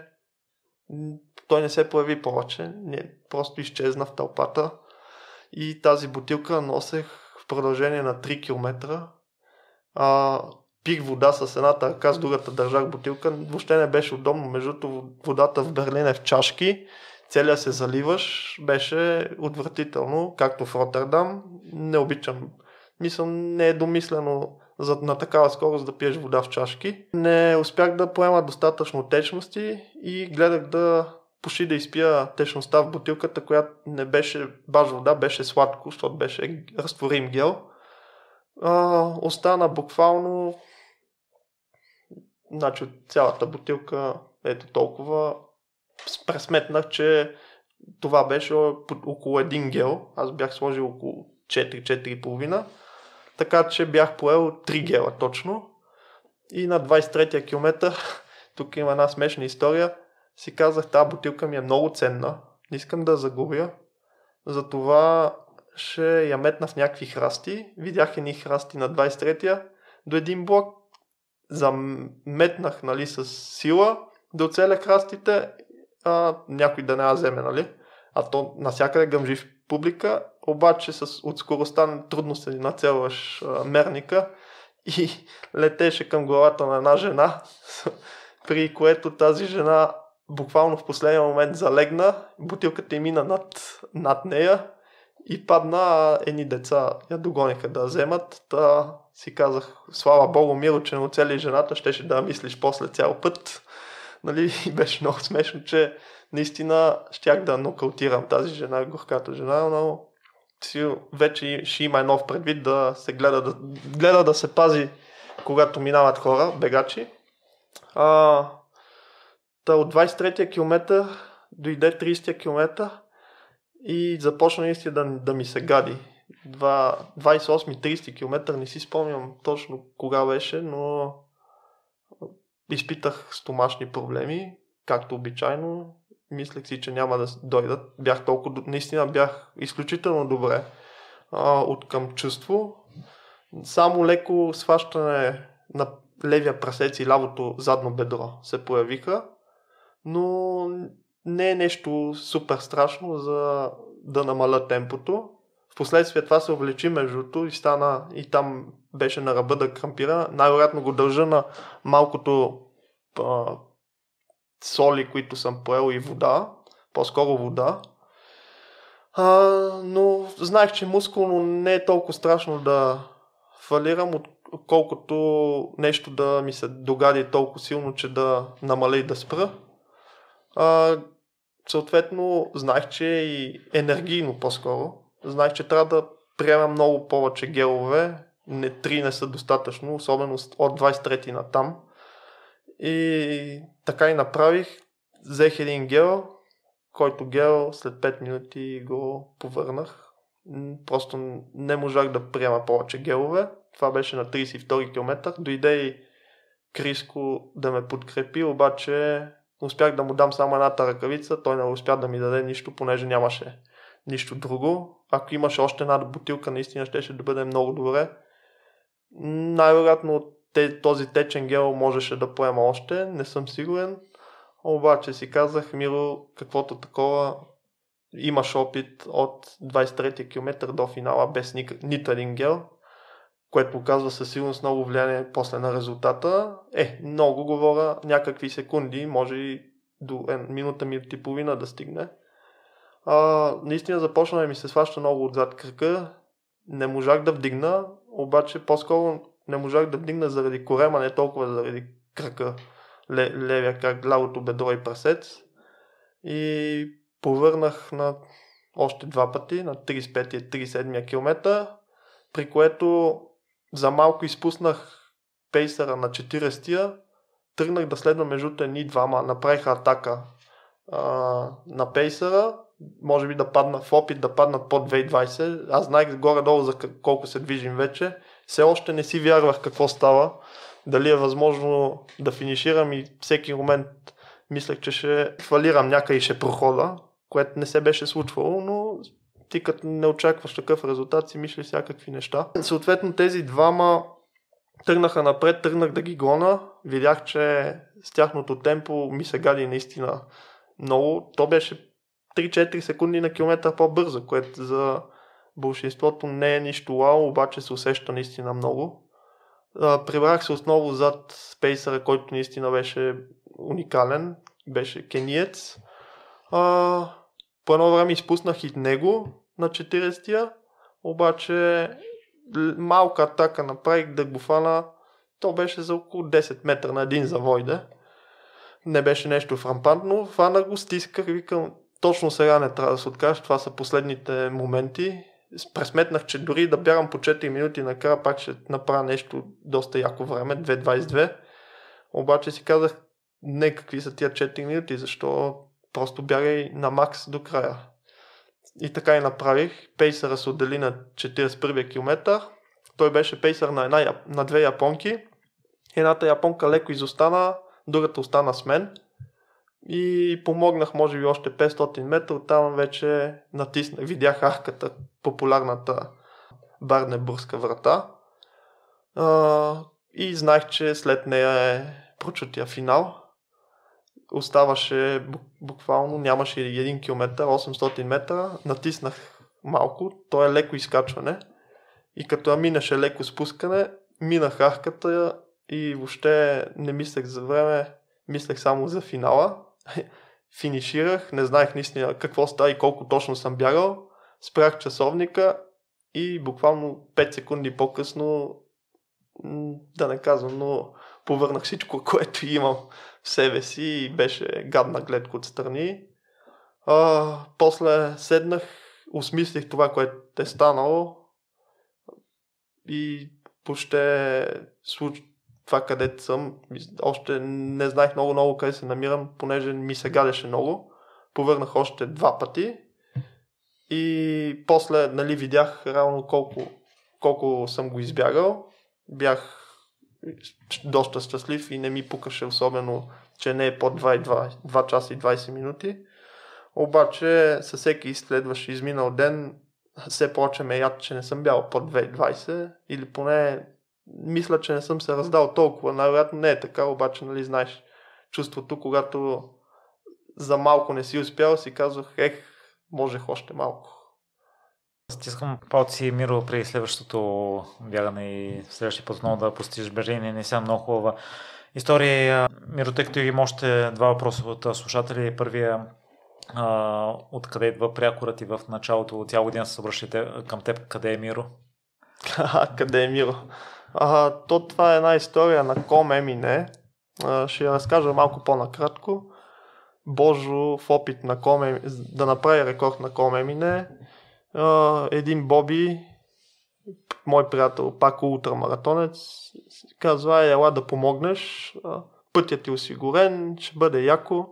той не се появи повече, не, просто изчезна в тълпата и тази бутилка носех в продължение на три километра. А, пих вода с едната ръка, с другата държах бутилка. Въобще не беше удобно, между другото водата в Берлин е в чашки, целия се заливаш, беше отвратително, както в Роттердам. Не обичам, мисля, не е домислено за, на такава скорост да пиеш вода в чашки. Не успях да поема достатъчно течности и гледах да почти да изпия течността в бутилката, която не беше баш вода, беше сладко, защото беше разтворим гел. А, остана буквално, значи от цялата бутилка, ето толкова. Пресметнах, че това беше около един гел. Аз бях сложил около четири - четири и половина. Така че бях поел три гела точно. И на двайсет и третия километър, тук има една смешна история, си казах, тази бутилка ми е много ценна, не искам да я загубя, затова ще я метна в някакви храсти. Видях едни храсти на двайсет и третия до един блок, заметнах, нали, с сила да оцеля храстите, а, някой да не я вземе, нали? А то насякъде гъмжи публика, обаче с, от скоростта трудно се нацелваш а, мерника и летеше към главата на една жена, при което тази жена буквално в последния момент залегна, бутилката й мина над, над нея и падна, а едни деца я догониха да вземат. Та си казах, слава Богу, Миро, че не оцели жената, щеше да мислиш после цял път. Нали? И беше много смешно, че наистина щях да нокаутирам тази жена, горката жена, но си, вече ще има едно в предвид да се гледа да, гледа да се пази, когато минават хора, бегачи. А, та от двайсет и третия километър дойде трийсетия километър и започна наистина да, да ми се гади. двайсет и осми трийсети километър, не си спомням точно кога беше, но изпитах стомашни проблеми, както обичайно. Мислех си, че няма да дойдат. Бях толкова, наистина бях изключително добре а, от към чувство. Само леко сващане на левия прасец и лявото задно бедро се появиха, но не е нещо супер страшно за да намаля темпото. Впоследствие това се увеличи междуто и стана и там беше на ръба да крампира. Най-вероятно го дължа на малкото а, соли, които съм поел и вода, по-скоро вода. А, но знаех, че мускулно не е толкова страшно да фалирам, колкото нещо да ми се догади толкова силно, че да намаля и да спра. А, съответно, знаех, че и енергийно по-скоро. Знаех, че трябва да приема много повече гелове. Не, три не са достатъчно, особено от двайсет и трети натам. И така и направих. Взех един гел, който гел след пет минути го повърнах. Просто не можах да приема повече гелове. Това беше на трийсет и втори километър. Дойде и Криско да ме подкрепи, обаче успях да му дам само едната ръкавица. Той не успя да ми даде нищо, понеже нямаше нищо друго. Ако имаше още една бутилка, наистина щеше да бъде много добре. Най-вероятно този течен гел можеше да поема още, не съм сигурен. Обаче си казах, Миро, каквото такова, имаш опит от двайсет и трети километър до финала без ни, нито един гел, което показва със сигурност много влияние после на резултата. Е, много говоря, някакви секунди, може и до минута, минута и половина да стигне. А, наистина започна да ми се сваща много отзад кръка, не можах да вдигна, обаче по-скоро не можах да вдигна заради корема, не толкова заради кръка, левия крак, лявото бедро и прасец. И повърнах на още два пъти, на трийсет и петия и трийсет и седмия километър, при което за малко изпуснах пейсера на четирийсетия, тръгнах да следвам между едни двама, направиха атака а, на пейсера, може би да падна в опит да паднат под две двайсет. Аз знаех горе-долу за колко се движим вече. Все още не си вярвах какво става, дали е възможно да финиширам и всеки момент мислех, че ще фалирам някъде и ще прохода, което не се беше случвало, но ти като не очакваш такъв резултат си мислиш всякакви неща. Съответно тези двама тръгнаха напред, тръгнах да ги гона, видях, че с тяхното темпо ми се гади наистина много. То беше три-четири секунди на километър по-бързо, което за большинството не е нищо вау, обаче се усеща наистина много. Прибрах се отново зад спейсъра, който наистина беше уникален, беше кениец. А, по едно време изпуснах и него на четирийсетия, обаче малка атака направих да го фана, то беше за около десет метра на един завойде. Не беше нещо фрампантно, фанах го, стисках, викам, точно сега не трябва да се откажа, това са последните моменти. Пресметнах, че дори да бягам по четири минути накрая пак ще направя нещо доста яко време, две двайсет и две. Обаче си казах, не какви са тия четири минути, защо просто бягай на макс до края. И така и направих. Пейсъра се отдели на четирийсет и първия километър. Той беше пейсър на, една, на две японки. Едната японка леко изостана, другата остана с мен и помогнах може би още петстотин метра, оттам вече натиснах, видях арката, популярната Барнебургска врата а, и знаех, че след нея е прочутия финал. Оставаше буквално, нямаше един километър, осемстотин метра, натиснах малко, то е леко изкачване и като я минаше леко спускане, минах арката и въобще не мислех за време, мислех само за финала. Финиширах, не знаех наистина какво става и колко точно съм бягал, спрях часовника и буквално пет секунди по-късно, да не казвам, но повърнах всичко, което имам в себе си и беше гадна гледка отстрани. А, после седнах, осмислих това, което е станало и въобще случ... това където съм, още не знаех много-много къде се намирам, понеже ми се гадеше много. Повърнах още два пъти и после, нали, видях реално колко, колко съм го избягал. Бях доста щастлив и не ми пукаше особено, че не е под два часа и двайсет минути. Обаче със всеки следващ изминал ден все повече ме яд, че не съм бял под две двайсет или поне мисля, че не съм се раздал толкова. Най-вероятно не е така, обаче, нали, знаеш чувството, когато за малко не си успял, си казвах, ех, можех още малко. Стискам палци, Миро, при следващото бягане и следващия път отново да постижеш бежение. Не съм много хубава история. Миро, тъй като имам още два въпроса от слушатели. Първия, откъде идва прякорът и в началото цяла година се обръщате към теб. Къде е Миро? Къде е Миро? А, то това е една история на Ком Емине. А, ще я разкажа малко по-накратко. Божо в опит на Ком Емине, да направи рекорд на Ком Емине. Uh, един Боби, мой приятел, пак ултрамаратонец, казва, ела да помогнеш, uh, пътят ти е осигурен, ще бъде яко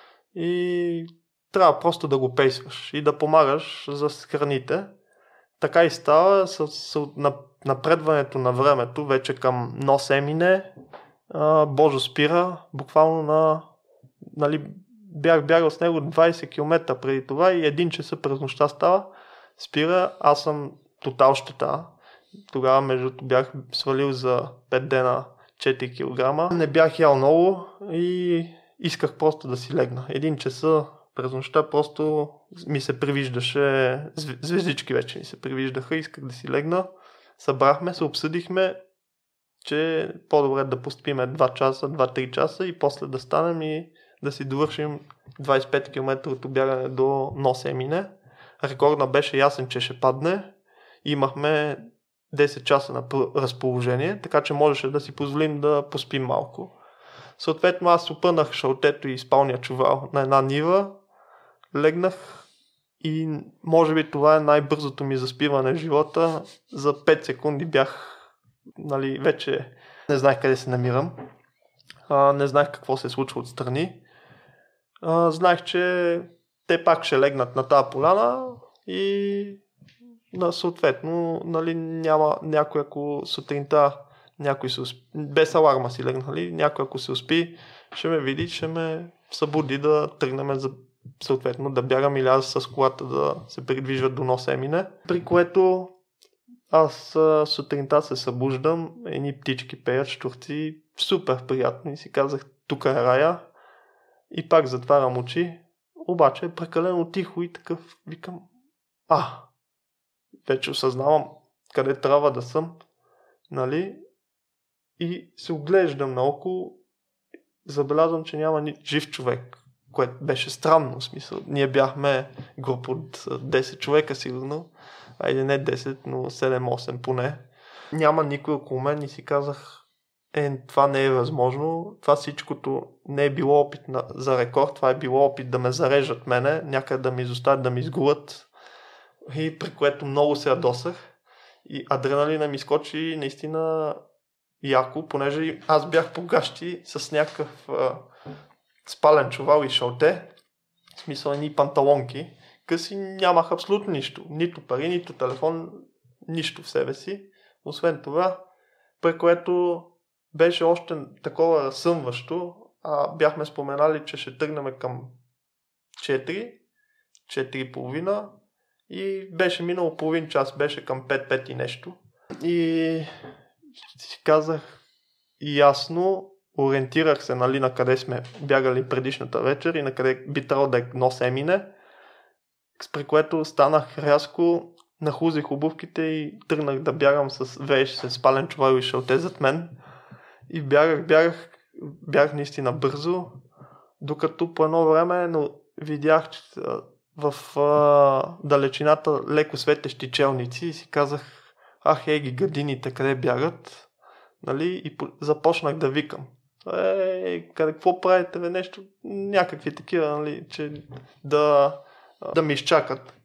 и трябва просто да го пейсваш и да помагаш за храните. Така и става с, с напредването на времето, вече към Нос Емине, uh, Божо спира, буквално на, нали, бях бягал с него двайсет километра преди това и един часа през нощта става. Спира, аз съм тотал щета. Тогава между бях свалил за пет дена четири килограма. Не бях ял много и исках просто да си легна. Един часа през нощта просто ми се привиждаше, звездички вече ми се привиждаха, исках да си легна. Събрахме се, обсъдихме, че по-добре да постъпиме два часа, два-три часа и после да станем и да си довършим двайсет и пет километра бягане до Нос Емине. Рекордна беше ясен, че ще падне. Имахме десет часа на разположение, така че можеше да си позволим да поспим малко. Съответно аз опънах шалтето и спалния чувал на една нива, легнах и може би това е най-бързото ми заспиване в живота. За пет секунди бях, нали, вече не знаех къде се намирам, а, не знаех какво се случва отстрани. А, знаех, че те пак ще легнат на тази поляна и да, съответно, нали, няма някой, ако сутринта някой се успи, без аларма си легнали, някой ако се успи, ще ме види, ще ме събуди да тръгнем за, съответно да бягам или аз с колата да се придвижват до Нос Емине, при което аз сутринта се събуждам, едни птички пеят, щурци, супер приятно и си казах, тук е рая и пак затварям очи. Обаче е прекалено тихо и такъв викам, а, вече осъзнавам къде трябва да съм, нали, и се оглеждам наоколо, забелязвам, че няма ни жив човек, което беше странно, в смисъл, ние бяхме група от десет човека сигурно, айде не десет, но седем-осем поне, няма никой около мен и си казах, е, това не е възможно, това всичкото не е било опит на, за рекорд, това е било опит да ме зарежат мене, някъде да ми изоставят, да ми изгулят и при което много се ядосах и адреналина ми скочи наистина яко, понеже аз бях по гащи с някакъв а, спален чувал и шалте, в смисъл едни панталонки, къси нямах абсолютно нищо, нито пари, нито телефон, нищо в себе си, освен това, при което беше още такова разсъмващо. А, бяхме споменали, че ще тръгнем към четири, четири и половина и беше минало половин час, беше към пет, пет и нещо. И си казах ясно, ориентирах се, нали, на къде сме бягали предишната вечер и на къде би трябвало да е носе мине, при което станах рязко, нахузих обувките и тръгнах да бягам с вееш, с спален чувал и шалте зад мен. И бягах, бягах, бягах наистина бързо, докато по едно време но видях че, в а, далечината леко светещи челници и си казах, ах, е, ги гадините къде бягат, нали, и по- започнах да викам. Е, къде, какво правите, бе, нещо, някакви такива, нали, че да, да ми изчакат.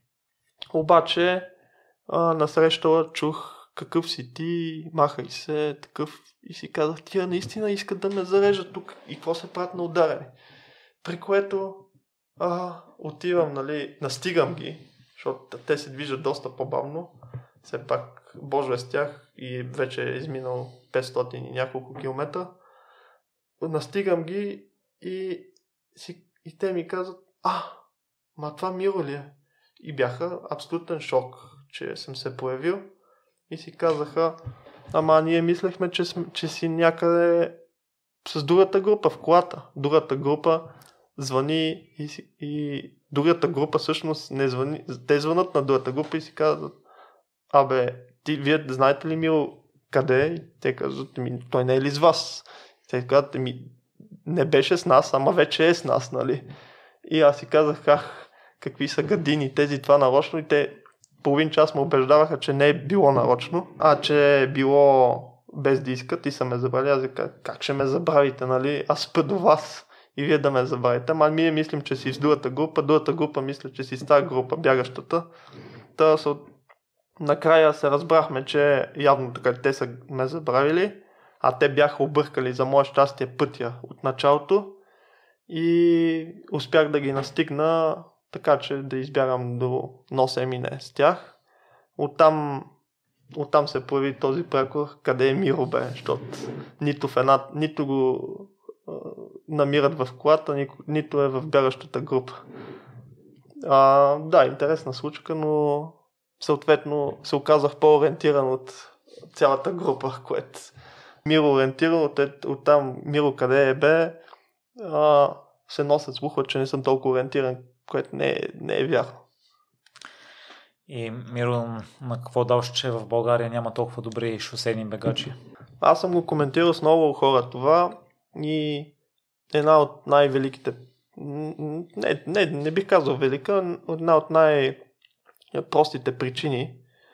Обаче, а, насрещала чух, какъв си ти, махай се, такъв, и си казах, тия наистина искат да ме зарежат тук и какво се правят на ударени. При което а, отивам, нали, настигам ги, защото те се движат доста по-бавно, все пак Божо е с тях и вече е изминал петстотин и няколко километра. Настигам ги и, си, и те ми казват, а, ма това Миро ли е? И бяха абсолютен шок, че съм се появил и си казаха, ама ние мислехме, че, че си някъде с другата група в колата. Другата група звъни и, си, и другата група всъщност не звъни. Те звънат на другата група и си казват, абе, ти, вие знаете ли Миро къде е? Те казват, ми, той не е ли с вас? Те казват, ми, не беше с нас, ама вече е с нас, нали? И аз си казах, ах, какви са гадини тези, това нарочно, и те половин час ме убеждаваха, че не е било нарочно, а че е било без да искат и са ме забрали. Аз казах, как ще ме забравите, нали? Аз спа до вас и вие да ме забравите. Ама ние мислим, че си с другата група, другата група мисля, че си с тази група, бягащата. Та са... Накрая се разбрахме, че явно така те са ме забравили, а те бяха объркали за мое щастие пътя от началото и успях да ги настигна така, че да избягам до носе мине с тях. Оттам, оттам се появи този прекор, къде е Миро, бе, защото нито, в една, нито го а, намират в колата, ни, нито е в бягащата група. А, да, интересна случка, но съответно се оказах по-ориентиран от цялата група, което Миро ориентирал, от, оттам Миро къде е, бе, а, се носят слуха, че не съм толкова ориентиран, което не е, не е вярно. И Миро, на какво дълж, че в България няма толкова добри шосейни бегачи? Аз съм го коментирал с много хора това и една от най-великите, не, не, не бих казал велика, една от най-простите причини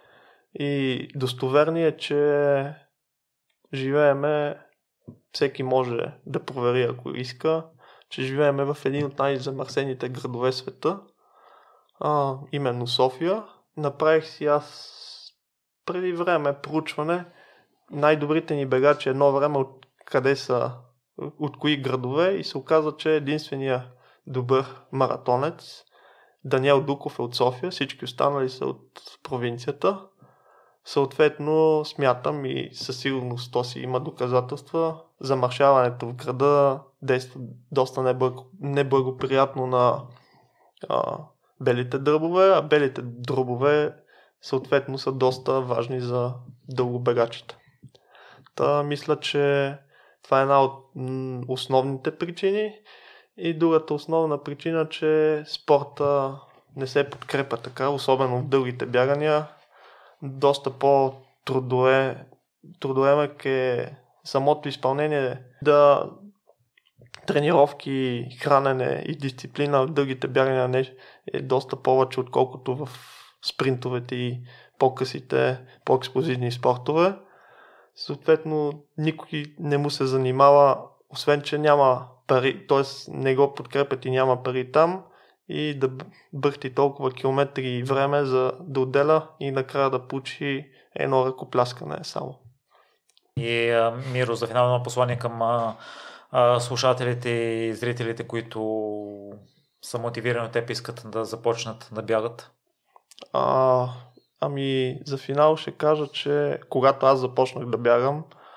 и достоверни е, че живееме, всеки може да провери, ако иска, че живееме в един от най-замърсените градове в света, а, именно София. Направих си аз преди време проучване най-добрите ни бегачи едно време от къде са, от кои градове, и се оказа, че единствения добър маратонец Даниел Дуков е от София, всички останали са от провинцията. Съответно смятам и със сигурност то си има доказателства, замършаването в града действа доста неблагоприятно на а, белите дробове, а белите дробове съответно са доста важни за дългобегачите. Та мисля, че това е една от основните причини, и другата основна причина, че спорта не се подкрепа така, особено в дългите бягания. Доста по-трудоемък е самото изпълнение, да тренировки, хранене и дисциплина в дългите бягания е доста повече, отколкото в спринтовете и по-късите, по-експлозивни спортове. Съответно, никой не му се занимава, освен че няма пари, т.е. не го подкрепят и няма пари там, и да бърти толкова километри и време за да отделя и накрая да получи едно ръкопляскане само. И а, Миро, за финално послание към а, а, слушателите и зрителите, които са мотивирани от теб, искат да започнат да бягат? А, ами за финал ще кажа, че когато аз започнах да бягам,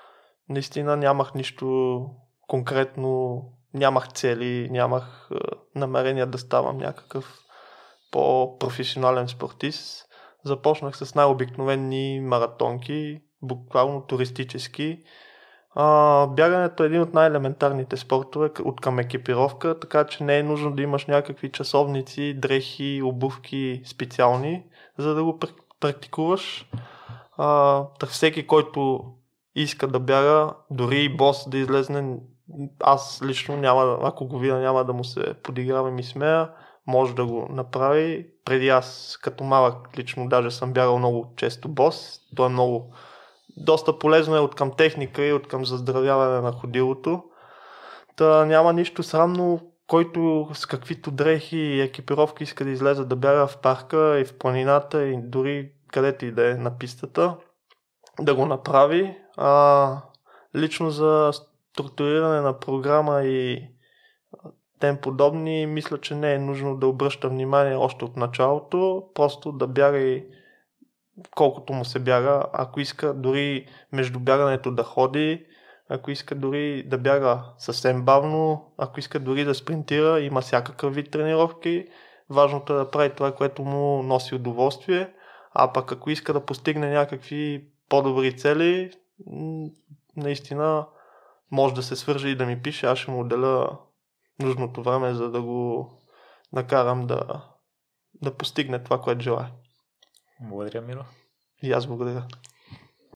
наистина нямах нищо конкретно, нямах цели, нямах е, намерение да ставам някакъв по-професионален спортист. Започнах с най-обикновени маратонки, буквално туристически. А, бягането е един от най-елементарните спортове от към екипировка, така че не е нужно да имаш някакви часовници, дрехи, обувки специални, за да го практикуваш. А, так всеки, който иска да бяга, дори и бос да излезне, аз лично няма, ако го видя, няма да му се подигравам и ми смея, може да го направи. Преди аз като малък лично даже съм бягал много често бос. То е много доста полезно е от към техника и от към заздравяване на ходилото. Та няма нищо срамно, който с каквито дрехи и екипировки иска да излезе да бяга в парка и в планината и дори където и да е на пистата, да го направи. А, лично за структуриране на програма и тем подобни, мисля, че не е нужно да обръща внимание още от началото, просто да бяга и колкото му се бяга, ако иска дори между бягането да ходи, ако иска дори да бяга съвсем бавно, ако иска дори да спринтира, има всякакъв вид тренировки. Важното е да прави това, което му носи удоволствие, а пък ако иска да постигне някакви по-добри цели, наистина може да се свърже и да ми пише, аз ще му отделя нужното време, за да го накарам да, да постигне това, което желая. Благодаря, Миро. И аз благодаря.